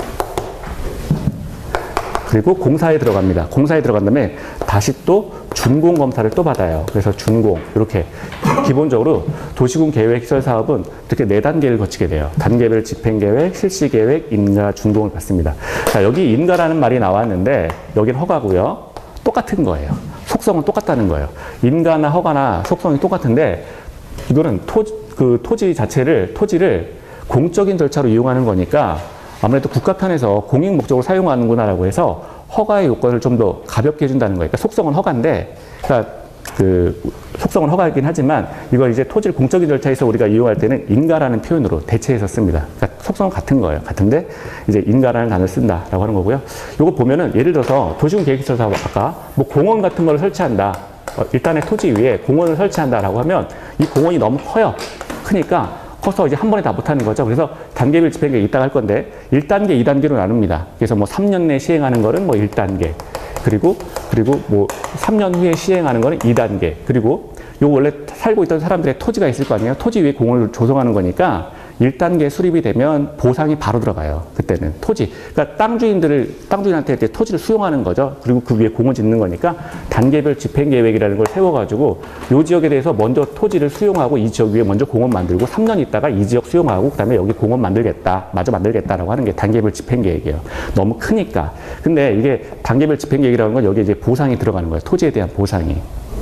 그리고 공사에 들어갑니다. 공사에 들어간 다음에 다시 또 준공 검사를 또 받아요. 그래서 준공 이렇게 기본적으로 도시군 계획시설 사업은 이렇게 네 단계를 거치게 돼요. 단계별 집행계획, 실시계획, 인가, 준공을 받습니다. 자, 여기 인가라는 말이 나왔는데 여긴 허가고요. 똑같은 거예요. 속성은 똑같다는 거예요. 인가나 허가나 속성이 똑같은데 이거는 토, 그 토지 자체를 토지를 공적인 절차로 이용하는 거니까 아무래도 국가 편에서 공익 목적으로 사용하는구나라고 해서 허가의 요건을 좀 더 가볍게 해준다는 거예요. 그러니까 속성은 허가인데, 그러니까 그 속성은 허가이긴 하지만 이걸 이제 토지를 공적인 절차에서 우리가 이용할 때는 인가라는 표현으로 대체해서 씁니다. 그러니까 속성은 같은 거예요. 같은데 이제 인가라는 단어를 쓴다라고 하는 거고요. 요거 보면은 예를 들어서 도시군 계획시설 사업 아까 뭐 공원 같은 걸 설치한다. 어, 일단의 토지 위에 공원을 설치한다라고 하면 이 공원이 너무 커요. 크니까 커서 이제 한 번에 다 못하는 거죠. 그래서 단계별 집행계획 이따가 할 건데 일 단계, 이 단계로 나눕니다. 그래서 뭐 삼 년 내에 시행하는 거는 뭐 일 단계 그리고 그리고 뭐 삼 년 후에 시행하는 거는 이 단계 그리고 요 원래 살고 있던 사람들의 토지가 있을 거 아니에요. 토지 위에 공원을 조성하는 거니까 일 단계 수립이 되면 보상이 바로 들어가요. 그때는 토지. 그러니까 땅 주인들을 땅 주인한테 이제 토지를 수용하는 거죠. 그리고 그 위에 공원 짓는 거니까 단계별 집행계획이라는 걸 세워가지고 요 지역에 대해서 먼저 토지를 수용하고 이 지역 위에 먼저 공원 만들고 삼 년 있다가 이 지역 수용하고 그다음에 여기 공원 만들겠다, 마저 만들겠다라고 하는 게 단계별 집행계획이에요. 너무 크니까. 근데 이게 단계별 집행계획이라는 건 여기에 이제 보상이 들어가는 거예요. 토지에 대한 보상이.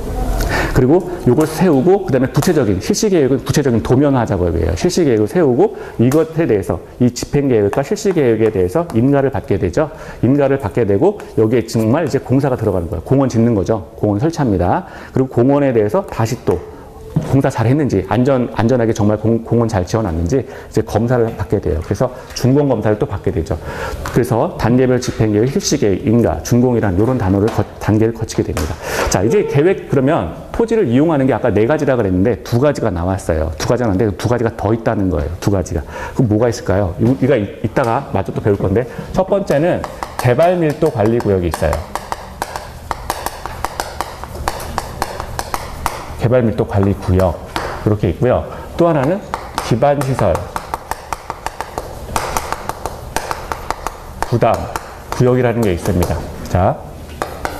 그리고 이걸 세우고 그다음에 구체적인 실시계획은 구체적인 도면화 작업이에요. 실시계획을 세우고 이것에 대해서 이 집행계획과 실시계획에 대해서 인가를 받게 되죠. 인가를 받게 되고 여기에 정말 이제 공사가 들어가는 거예요. 공원 짓는 거죠. 공원 설치합니다. 그리고 공원에 대해서 다시 또 공사 잘 했는지 안전, 안전하게 정말 공, 공원 잘 지어놨는지 이제 검사를 받게 돼요. 그래서 준공 검사를 또 받게 되죠. 그래서 단계별 집행계획, 실시계획, 인가, 준공이란 이런 단어를 거, 단계를 거치게 됩니다. 자, 이제 계획 그러면 토지를 이용하는 게 아까 네 가지라 그랬는데 두 가지가 나왔어요. 두 가지가 나왔는데 두 가지가 더 있다는 거예요. 두 가지가. 그럼 뭐가 있을까요? 이거 이따가 마저 또 배울 건데 첫 번째는 개발밀도 관리구역이 있어요. 개발밀도 관리구역 이렇게 있고요. 또 하나는 기반시설 부담 구역이라는 게 있습니다. 자,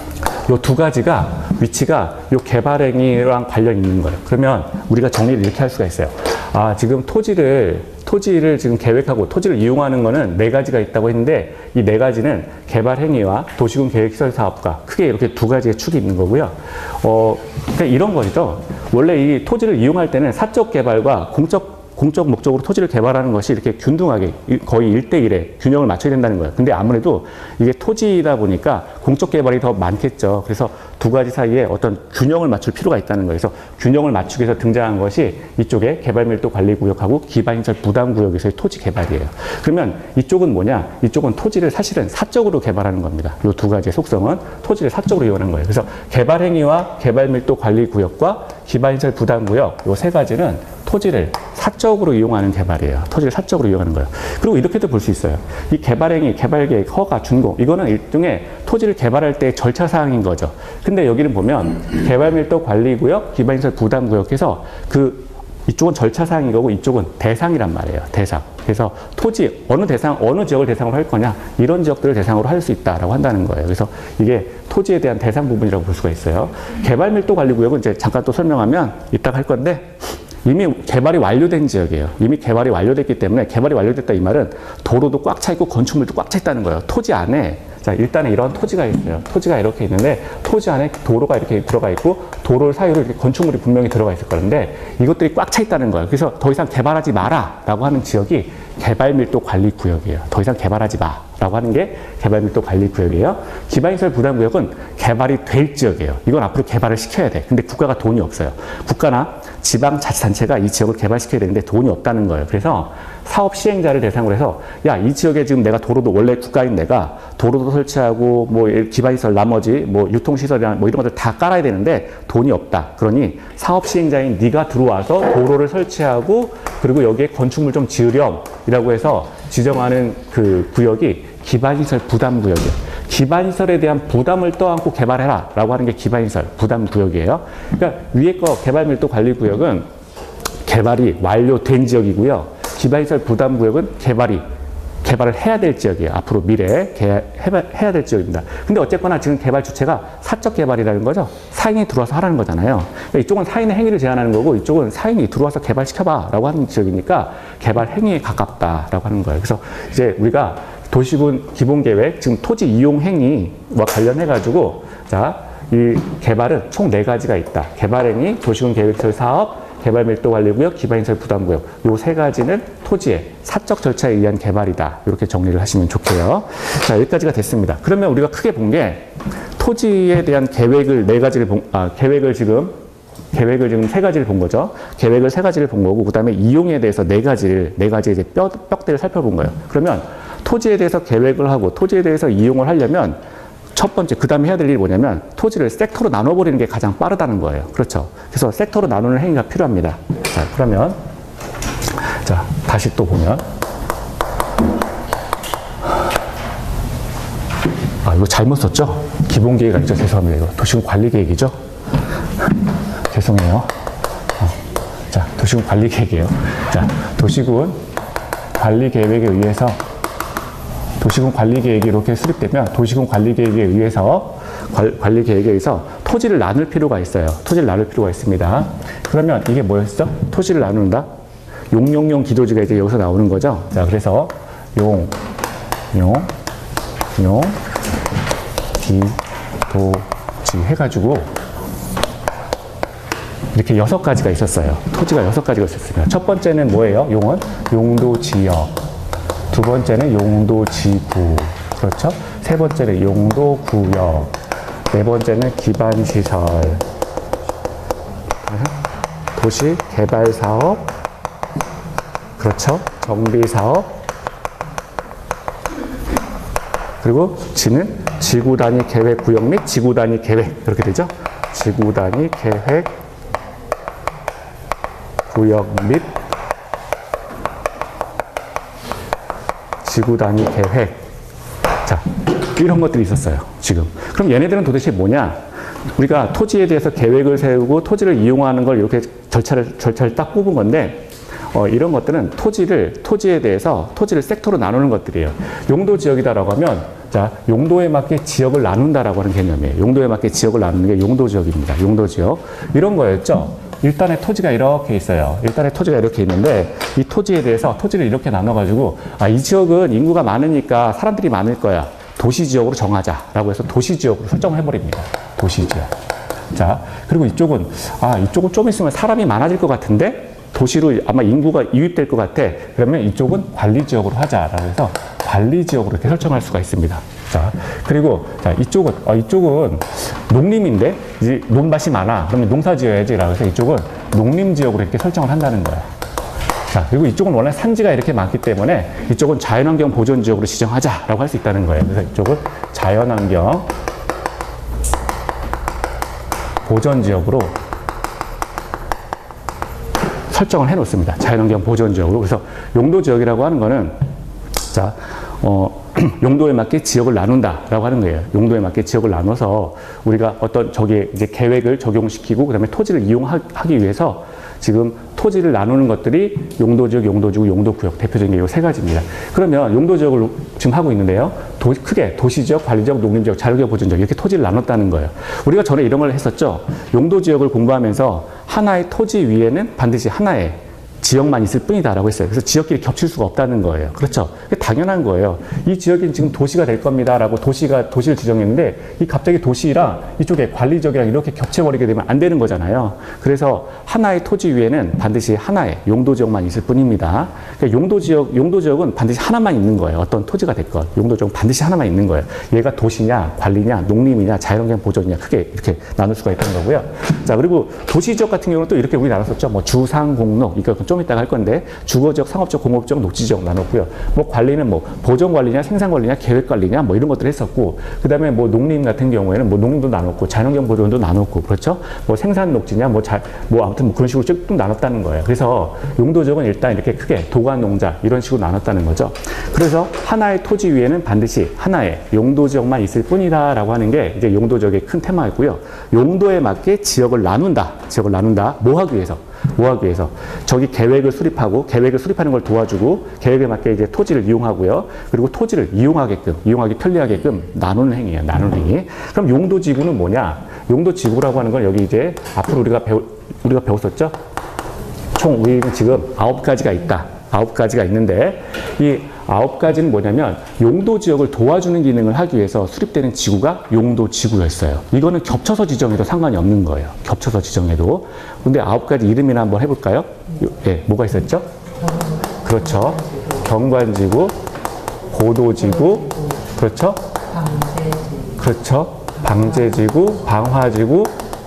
요 두 가지가 위치가 요 개발행위랑 관련이 있는 거예요. 그러면 우리가 정리를 이렇게 할 수가 있어요. 아, 지금 토지를 토지를 지금 계획하고 토지를 이용하는 거는 네 가지가 있다고 했는데 이 네 가지는 개발 행위와 도시군 계획시설 사업과 크게 이렇게 두 가지의 축이 있는 거고요. 어, 그러니까 이런 거죠. 원래 이 토지를 이용할 때는 사적 개발과 공적 공적 목적으로 토지를 개발하는 것이 이렇게 균등하게 거의 일 대 일에 균형을 맞춰야 된다는 거예요. 근데 아무래도 이게 토지이다 보니까 공적 개발이 더 많겠죠. 그래서 두 가지 사이에 어떤 균형을 맞출 필요가 있다는 거예요. 그래서 균형을 맞추기 위해서 등장한 것이 이쪽에 개발밀도 관리구역하고 기반시설 부담구역에서의 토지 개발이에요. 그러면 이쪽은 뭐냐? 이쪽은 토지를 사실은 사적으로 개발하는 겁니다. 이 두 가지의 속성은 토지를 사적으로 이용하는 거예요. 그래서 개발행위와 개발밀도 관리구역과 기반시설 부담구역 이 세 가지는 토지를 사적으로 이용하는 개발이에요. 토지를 사적으로 이용하는 거예요. 그리고 이렇게도 볼 수 있어요. 이 개발행위, 개발계획, 허가, 준공 이거는 일종의 토지를 개발할 때의 절차 사항인 거죠. 근데 여기는 보면 개발밀도 관리구역, 기반시설 부담구역에서 그 이쪽은 절차 사항인 거고 이쪽은 대상이란 말이에요. 대상. 그래서 토지 어느 대상, 어느 지역을 대상으로 할 거냐 이런 지역들을 대상으로 할 수 있다라고 한다는 거예요. 그래서 이게 토지에 대한 대상 부분이라고 볼 수가 있어요. 개발밀도 관리구역은 이제 잠깐 또 설명하면 이따가 할 건데 이미 개발이 완료된 지역이에요. 이미 개발이 완료됐기 때문에 개발이 완료됐다 이 말은 도로도 꽉 차 있고 건축물도 꽉 차 있다는 거예요. 토지 안에 자 일단은 이런 토지가 있어요. 토지가 이렇게 있는데 토지 안에 도로가 이렇게 들어가 있고 도로 사이로 이렇게 건축물이 분명히 들어가 있을 거는데 이것들이 꽉 차 있다는 거예요. 그래서 더 이상 개발하지 마라라고 하는 지역이 개발밀도 관리구역이에요. 더 이상 개발하지 마라고 하는 게 개발밀도 관리구역이에요. 기반시설 부담구역은 개발이 될 지역이에요. 이건 앞으로 개발을 시켜야 돼. 근데 국가가 돈이 없어요. 국가나 지방자치단체가 이 지역을 개발시켜야 되는데 돈이 없다는 거예요. 그래서 사업 시행자를 대상으로 해서 야, 이 지역에 지금 내가 도로도 원래 국가인 내가 도로도 설치하고 뭐 기반시설 나머지 뭐 유통시설이나 뭐 이런 것들 다 깔아야 되는데 돈이 없다. 그러니 사업 시행자인 네가 들어와서 도로를 설치하고 그리고 여기에 건축물 좀 지으렴이라고 해서 지정하는 그 구역이 기반시설 부담구역이에요. 기반시설에 대한 부담을 떠안고 개발해라 라고 하는 게 기반시설 부담구역이에요. 그러니까 위에 거 개발밀도 관리구역은 개발이 완료된 지역이고요. 기반시설 부담구역은 개발이 개발을 해야 될 지역이에요. 앞으로 미래에 개, 해야 될 지역입니다. 근데 어쨌거나 지금 개발 주체가 사적 개발이라는 거죠. 사인이 들어와서 하라는 거잖아요. 그러니까 이쪽은 사인의 행위를 제한하는 거고 이쪽은 사인이 들어와서 개발시켜봐 라고 하는 지역이니까 개발 행위에 가깝다라고 하는 거예요. 그래서 이제 우리가 도시군 기본계획, 지금 토지 이용 행위와 관련해가지고, 자, 이 개발은 총 네 가지가 있다. 개발행위, 도시군 계획시설 사업, 개발밀도 관리구역, 기반시설 부담구역. 요 세 가지는 토지의 사적 절차에 의한 개발이다. 이렇게 정리를 하시면 좋고요. 자, 여기까지가 됐습니다. 그러면 우리가 크게 본 게 토지에 대한 계획을 네 가지를 본, 아, 계획을 지금 계획을 지금 세 가지를 본 거죠. 계획을 세 가지를 본 거고, 그 다음에 이용에 대해서 네 가지를, 네 가지 이제 뼈, 뼈대를 살펴본 거예요. 그러면 토지에 대해서 계획을 하고 토지에 대해서 이용을 하려면 첫 번째, 그 다음에 해야 될 일이 뭐냐면 토지를 섹터로 나눠버리는 게 가장 빠르다는 거예요. 그렇죠. 그래서 섹터로 나누는 행위가 필요합니다. 자, 그러면 자, 다시 또 보면 아, 이거 잘못 썼죠? 기본계획 아니죠? 죄송합니다. 이거 도시군 관리계획이죠? 죄송해요. 어. 자, 도시군 관리계획이에요. 자, 도시군 관리계획에 의해서 도시군 관리계획이 이렇게 수립되면 도시군 관리계획에 의해서 관리계획에 의해서 토지를 나눌 필요가 있어요. 토지를 나눌 필요가 있습니다. 그러면 이게 뭐였죠? 토지를 나눈다. 용용용 기도지가 이제 여기서 나오는 거죠. 자, 그래서 용, 용, 용, 기, 도, 지 해가지고 이렇게 여섯 가지가 있었어요. 토지가 여섯 가지가 있었습니다. 첫 번째는 뭐예요? 용은 용도지역. 두 번째는 용도지구. 그렇죠? 세 번째는 용도구역. 네 번째는 기반시설. 도시개발사업. 그렇죠? 정비사업. 그리고 지는 지구단위 계획구역 및 지구단위 계획. 이렇게 되죠? 지구단위 계획, 구역 및 지구 단위 계획. 자, 이런 것들이 있었어요, 지금. 그럼 얘네들은 도대체 뭐냐? 우리가 토지에 대해서 계획을 세우고 토지를 이용하는 걸 이렇게 절차를, 절차를 딱 뽑은 건데, 어, 이런 것들은 토지를, 토지에 대해서 토지를 섹터로 나누는 것들이에요. 용도 지역이다라고 하면, 자, 용도에 맞게 지역을 나눈다라고 하는 개념이에요. 용도에 맞게 지역을 나누는 게 용도 지역입니다. 용도 지역. 이런 거였죠. 일단의 토지가 이렇게 있어요. 일단의 토지가 이렇게 있는데, 이 토지에 대해서 토지를 이렇게 나눠가지고, 아, 이 지역은 인구가 많으니까 사람들이 많을 거야. 도시지역으로 정하자라고 해서 도시지역으로 설정을 해버립니다. 도시지역. 자, 그리고 이쪽은, 아, 이쪽은 좀 있으면 사람이 많아질 것 같은데, 도시로 아마 인구가 유입될 것 같아. 그러면 이쪽은 관리지역으로 하자라고 해서 관리지역으로 이렇게 설정할 수가 있습니다. 자, 그리고, 자, 이쪽은, 아, 이쪽은 농림인데, 이제 논밭이 많아. 그러면 농사 지어야지라고 해서 이쪽은 농림지역으로 이렇게 설정을 한다는 거야. 자, 그리고 이쪽은 원래 산지가 이렇게 많기 때문에 이쪽은 자연환경 보존지역으로 지정하자라고 할 수 있다는 거예요. 그래서 이쪽은 자연환경 보존지역으로 설정을 해 놓습니다. 자연환경 보존지역으로. 그래서 용도지역이라고 하는 거는, 자, 어, 용도에 맞게 지역을 나눈다라고 하는 거예요. 용도에 맞게 지역을 나눠서 우리가 어떤 저기에 이제 계획을 적용시키고 그다음에 토지를 이용하기 위해서 지금 토지를 나누는 것들이 용도지역, 용도지구, 용도구역 대표적인 게 이 세 가지입니다. 그러면 용도지역을 지금 하고 있는데요. 도, 크게 도시지역, 관리지역, 농림지역, 자연환경 보존지역 이렇게 토지를 나눴다는 거예요. 우리가 전에 이런 걸 했었죠. 용도지역을 공부하면서 하나의 토지 위에는 반드시 하나의 지역만 있을 뿐이다라고 했어요. 그래서 지역끼리 겹칠 수가 없다는 거예요. 그렇죠? 당연한 거예요. 이 지역이 지금 도시가 될 겁니다라고 도시가 도시를 지정했는데 이 갑자기 도시랑 이쪽에 관리지역이랑 이렇게 겹쳐버리게 되면 안 되는 거잖아요. 그래서 하나의 토지 위에는 반드시 하나의 용도지역만 있을 뿐입니다. 그러니까 용도지역, 용도지역은 반드시 하나만 있는 거예요. 어떤 토지가 됐건 용도지역은 반드시 하나만 있는 거예요. 얘가 도시냐, 관리냐, 농림이냐, 자연환경 보존이냐 크게 이렇게 나눌 수가 있다는 거고요. 자, 그리고 도시지역 같은 경우는 또 이렇게 우리 나눴었죠. 뭐 주상, 공록, 이거 좀 이따가 할 건데 주거지역, 상업지역, 공업지역, 녹지지역 나눴고요. 뭐 관리는 뭐 보존관리냐, 생산관리냐, 계획관리냐 뭐 이런 것들을 했었고 그 다음에 뭐 농림 같은 경우에는 뭐 농림도 나눴고 자연환경 보존도 나눴고 그렇죠? 뭐 생산녹지냐 뭐 잘 뭐 아무튼 뭐 그런 식으로 쭉 나눴다는 거예요. 그래서 용도지역은 일단 이렇게 크게 도관농자 이런 식으로 나눴다는 거죠. 그래서 하나의 토지 위에는 반드시 하나의 용도지역만 있을 뿐이다라고 하는 게 이제 용도지역의 큰 테마였고요. 용도에 맞게 지역을 나눈다. 지역을 나눈다. 뭐 하기 위해서? 뭐 하기 위해서? 저기 계획을 수립하고 계획을 수립하는 걸 도와주고 계획에 맞게 이제 토지를 이용하고요. 그리고 토지를 이용하게끔, 이용하기 편리하게끔 나누는 행위예요. 나누는 행위. 그럼 용도지구는 뭐냐? 용도지구라고 하는 건 여기 이제 앞으로 우리가 배우, 우리가 배웠었죠? 총 우리는 지금 아홉 가지가 있다. 아홉 가지가 있는데 이 아홉 가지는 뭐냐면 용도지역을 도와주는 기능을 하기 위해서 수립되는 지구가 용도지구였어요. 이거는 겹쳐서 지정해도 상관이 없는 거예요. 겹쳐서 지정해도. 근데 아홉 가지 이름이나 한번 해볼까요? 예, 뭐가 있었죠? 그렇죠. 경관지구, 고도지구, 그렇죠? 그렇죠. 방제지구, 방화지구,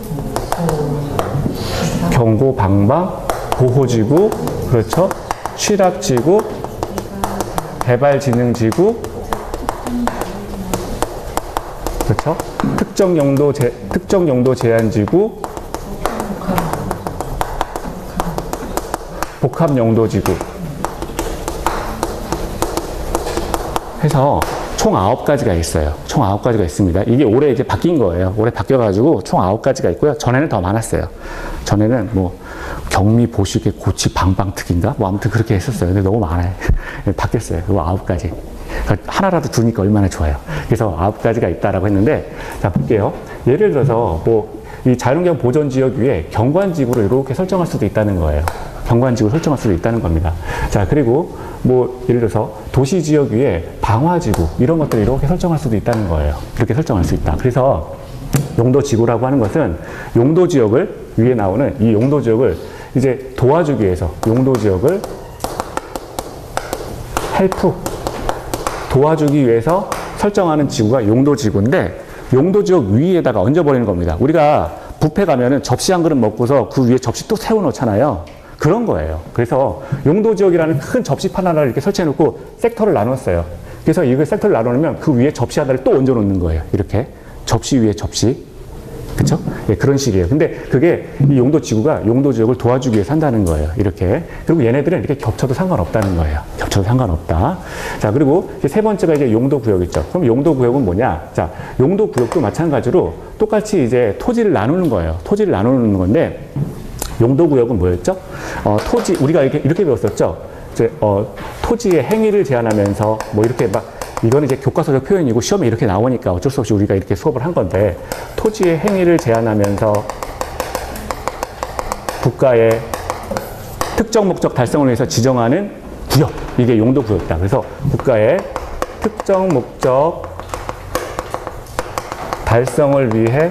경고방방, 보호지구, 그렇죠. 취락지구, 개발진흥지구, 그렇죠? 특정 용도 제, 특정 용도 제한지구, 복합 용도지구. 해서 총 아홉 가지가 있어요. 총 아홉 가지가 있습니다. 이게 올해 이제 바뀐 거예요. 올해 바뀌어가지고 총 아홉 가지가 있고요. 전에는 더 많았어요. 전에는 뭐 경미, 보시개, 고치, 방방특인가? 뭐 아무튼 그렇게 했었어요. 근데 너무 많아요. 바뀌었어요. 그거 아홉 가지. 그러니까 하나라도 두니까 얼마나 좋아요. 그래서 아홉 가지가 있다라고 했는데, 자, 볼게요. 예를 들어서 뭐 이 자연환경 보존지역 위에 경관지구를 이렇게 설정할 수도 있다는 거예요. 경관지구를 설정할 수도 있다는 겁니다. 자, 그리고 뭐 예를 들어서 도시지역 위에 방화지구 이런 것들을 이렇게 설정할 수도 있다는 거예요. 이렇게 설정할 수 있다. 그래서 용도지구라고 하는 것은 용도지역을 위에 나오는 이 용도지역을 이제 도와주기 위해서 용도지역을 헬프 도와주기 위해서 설정하는 지구가 용도지구인데 용도지역 위에다가 얹어버리는 겁니다. 우리가 뷔페 가면은 접시 한 그릇 먹고서 그 위에 접시 또 세워놓잖아요. 그런 거예요. 그래서 용도지역이라는 큰 접시판 하나를 이렇게 설치해놓고 섹터를 나눴어요. 그래서 이걸 섹터를 나누면 그 위에 접시 하나를 또 얹어놓는 거예요. 이렇게 접시 위에 접시. 그쵸? 예, 그런 식이에요. 근데 그게 이 용도지구가 용도지역을 도와주기 위해서 한다는 거예요. 이렇게. 그리고 얘네들은 이렇게 겹쳐도 상관없다는 거예요. 겹쳐도 상관없다. 자, 그리고 세 번째가 이제 용도구역 있죠. 그럼 용도구역은 뭐냐? 자, 용도구역도 마찬가지로 똑같이 이제 토지를 나누는 거예요. 토지를 나누는 건데, 용도구역은 뭐였죠? 어, 토지, 우리가 이렇게, 이렇게 배웠었죠? 이제, 어, 토지의 행위를 제한하면서 뭐 이렇게 막, 이거는 이제 교과서적 표현이고 시험에 이렇게 나오니까 어쩔 수 없이 우리가 이렇게 수업을 한 건데, 토지의 행위를 제한하면서 국가의 특정 목적 달성을 위해서 지정하는 구역, 이게 용도구역이다. 그래서 국가의 특정 목적 달성을 위해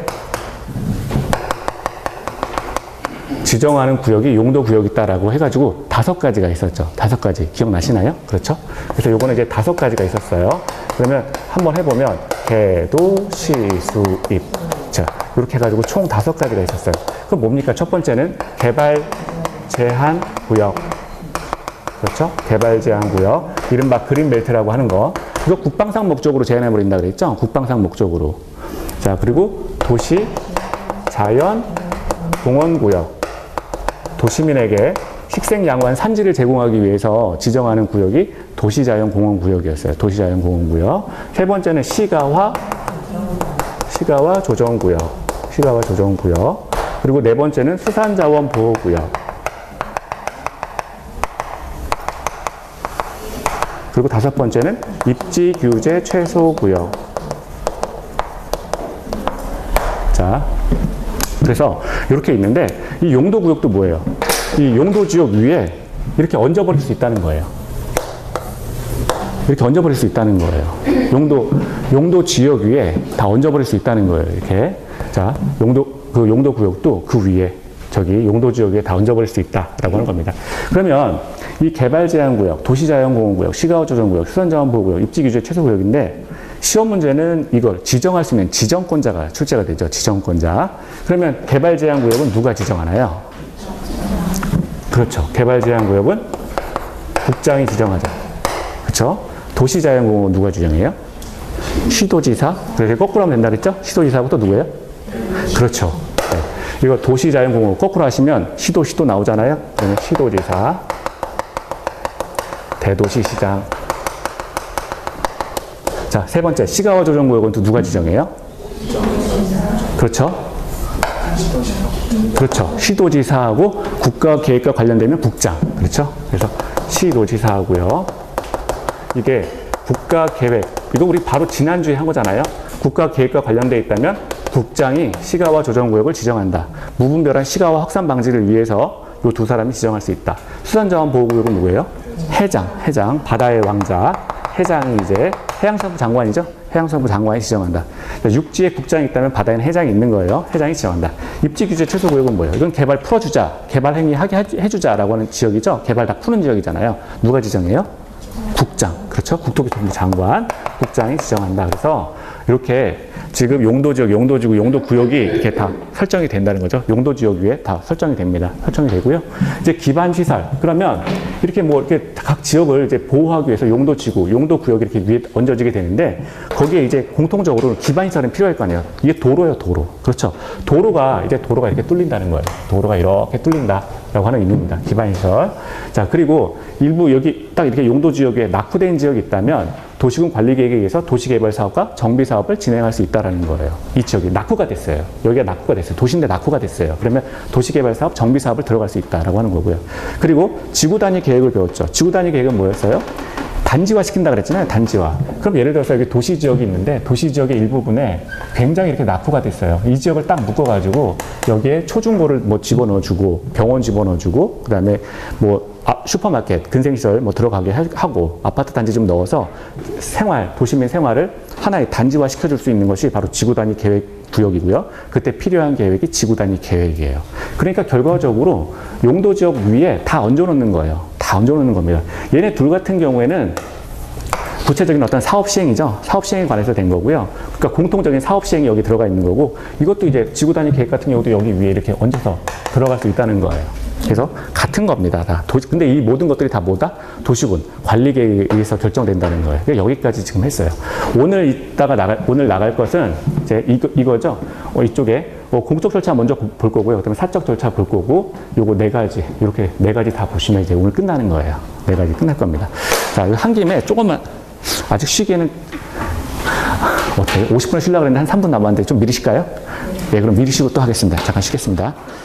지정하는 구역이 용도구역이다라고 해가지고 다섯 가지가 있었죠. 다섯 가지. 기억나시나요? 그렇죠? 그래서 요거는 이제 다섯 가지가 있었어요. 그러면 한번 해보면 개도, 시, 수, 입. 자, 이렇게 해가지고 총 다섯 가지가 있었어요. 그럼 뭡니까? 첫 번째는 개발 제한 구역. 그렇죠? 개발 제한 구역. 이른바 그린벨트라고 하는 거. 이거 국방상 목적으로 제한해버린다 그랬죠? 국방상 목적으로. 자, 그리고 도시, 자연, 공원구역. 도시민에게 식생양관 산지를 제공하기 위해서 지정하는 구역이 도시자연공원구역이었어요. 도시자연공원구역. 세 번째는 시가화, 시가화 조정구역. 시가화 조정구역. 그리고 네 번째는 수산자원보호구역. 그리고 다섯 번째는 입지규제 최소구역. 자, 그래서 이렇게 있는데 이 용도구역도 뭐예요? 이 용도지역 위에 이렇게 얹어버릴 수 있다는 거예요. 이렇게 얹어버릴 수 있다는 거예요. 용도, 용도지역 위에 다 얹어버릴 수 있다는 거예요. 이렇게. 자, 용도, 그 용도구역도 그 위에, 저기 용도지역 위에 다 얹어버릴 수 있다라고 하는 겁니다. 그러면 이 개발제한구역, 도시자연공원구역, 시가화조정구역, 수산자원보호구역, 입지규제 최소구역인데 시험 문제는 이걸 지정할 수 있는 지정권자가 출제가 되죠. 지정권자. 그러면 개발제한구역은 누가 지정하나요? 그렇죠. 개발제한구역은 국장이 지정하죠. 그렇죠? 도시자연공원 누가 지정해요? 시도지사. 그래서 거꾸로 하면 된다 그랬죠? 시도지사부터 누구예요? 그렇죠. 네. 이거 도시자연공원 거꾸로 하시면 시도 시도 나오잖아요. 그러면 시도지사, 대도시시장. 자, 세 번째, 시가화 조정구역은 또 누가 지정해요? 그렇죠? 그렇죠. 시도지사하고 국가계획과 관련되면 국장. 그렇죠? 그래서 시도지사하고요. 이게 국가계획. 이거 우리 바로 지난주에 한 거잖아요. 국가계획과 관련되어 있다면 국장이 시가화 조정구역을 지정한다. 무분별한 시가화 확산 방지를 위해서 이 두 사람이 지정할 수 있다. 수산자원보호구역은 누구예요? 해장. 해장. 바다의 왕자. 해장이 이제 해양사부 장관이죠. 해양사부 장관이 지정한다. 육지에 국장이 있다면 바다에는 해장이 있는 거예요. 해장이 지정한다. 입지규제 최소구역은 뭐예요? 이건 개발 풀어주자, 개발 행위 하게 해주자라고 하는 지역이죠. 개발 다 푸는 지역이잖아요. 누가 지정해요? 국장. 그렇죠? 국토교통부 장관, 국장이 지정한다. 그래서 이렇게 지금 용도지역, 용도지구, 용도구역이 이렇게 다 설정이 된다는 거죠. 용도지역 위에 다 설정이 됩니다. 설정이 되고요. 이제 기반시설. 그러면 이렇게 뭐 이렇게 각 지역을 이제 보호하기 위해서 용도지구, 용도구역이 이렇게 위에 얹어지게 되는데 거기에 이제 공통적으로 기반시설은 필요할 거 아니에요. 이게 도로예요, 도로. 그렇죠. 도로가 이제 도로가 이렇게 뚫린다는 거예요. 도로가 이렇게 뚫린다라고 하는 의미입니다. 기반시설. 자, 그리고 일부 여기 딱 이렇게 용도지역에 낙후된 지역이 있다면 도시군 관리계획에 의해서 도시개발 사업과 정비 사업을 진행할 수 있다는 거예요. 이 지역이 낙후가 됐어요. 여기가 낙후가 됐어요. 도시인데 낙후가 됐어요. 그러면 도시개발 사업, 정비 사업을 들어갈 수 있다라고 하는 거고요. 그리고 지구 단위 계획을 배웠죠. 지구 단위 계획은 뭐였어요? 단지화 시킨다 그랬잖아요. 단지화. 그럼 예를 들어서 여기 도시 지역이 있는데 도시 지역의 일부분에 굉장히 이렇게 낙후가 됐어요. 이 지역을 딱 묶어가지고 여기에 초중고를 뭐 집어넣어주고 병원 집어넣어주고 그다음에 뭐 아, 슈퍼마켓, 근생시설 뭐 들어가게 하고 아파트 단지 좀 넣어서 생활, 도시민 생활을 하나의 단지화 시켜줄 수 있는 것이 바로 지구 단위 계획 구역이고요. 그때 필요한 계획이 지구 단위 계획이에요. 그러니까 결과적으로 용도 지역 위에 다 얹어놓는 거예요. 다 얹어놓는 겁니다. 얘네 둘 같은 경우에는 구체적인 어떤 사업 시행이죠. 사업 시행에 관해서 된 거고요. 그러니까 공통적인 사업 시행이 여기 들어가 있는 거고 이것도 이제 지구 단위 계획 같은 경우도 여기 위에 이렇게 얹어서 들어갈 수 있다는 거예요. 그래서 같은 겁니다. 다. 도시, 근데 이 모든 것들이 다 뭐다? 도시군 관리계획에 의해서 결정된다는 거예요. 그러니까 여기까지 지금 했어요. 오늘 이따가 나갈, 오늘 나갈 것은 이제 이거, 이거죠. 어, 이쪽에 뭐 공적 절차 먼저 볼 거고요. 그다음에 사적 절차 볼 거고, 요거 네 가지, 이렇게 네 가지 다 보시면 이제 오늘 끝나는 거예요. 네 가지 끝날 겁니다. 자, 한 김에 조금만, 아직 쉬기에는, 어때요? 오십 분을 쉬려고 했는데 한 삼 분 남았는데 좀 미리 쉴까요? 네, 그럼 미리 쉬고 또 하겠습니다. 잠깐 쉬겠습니다.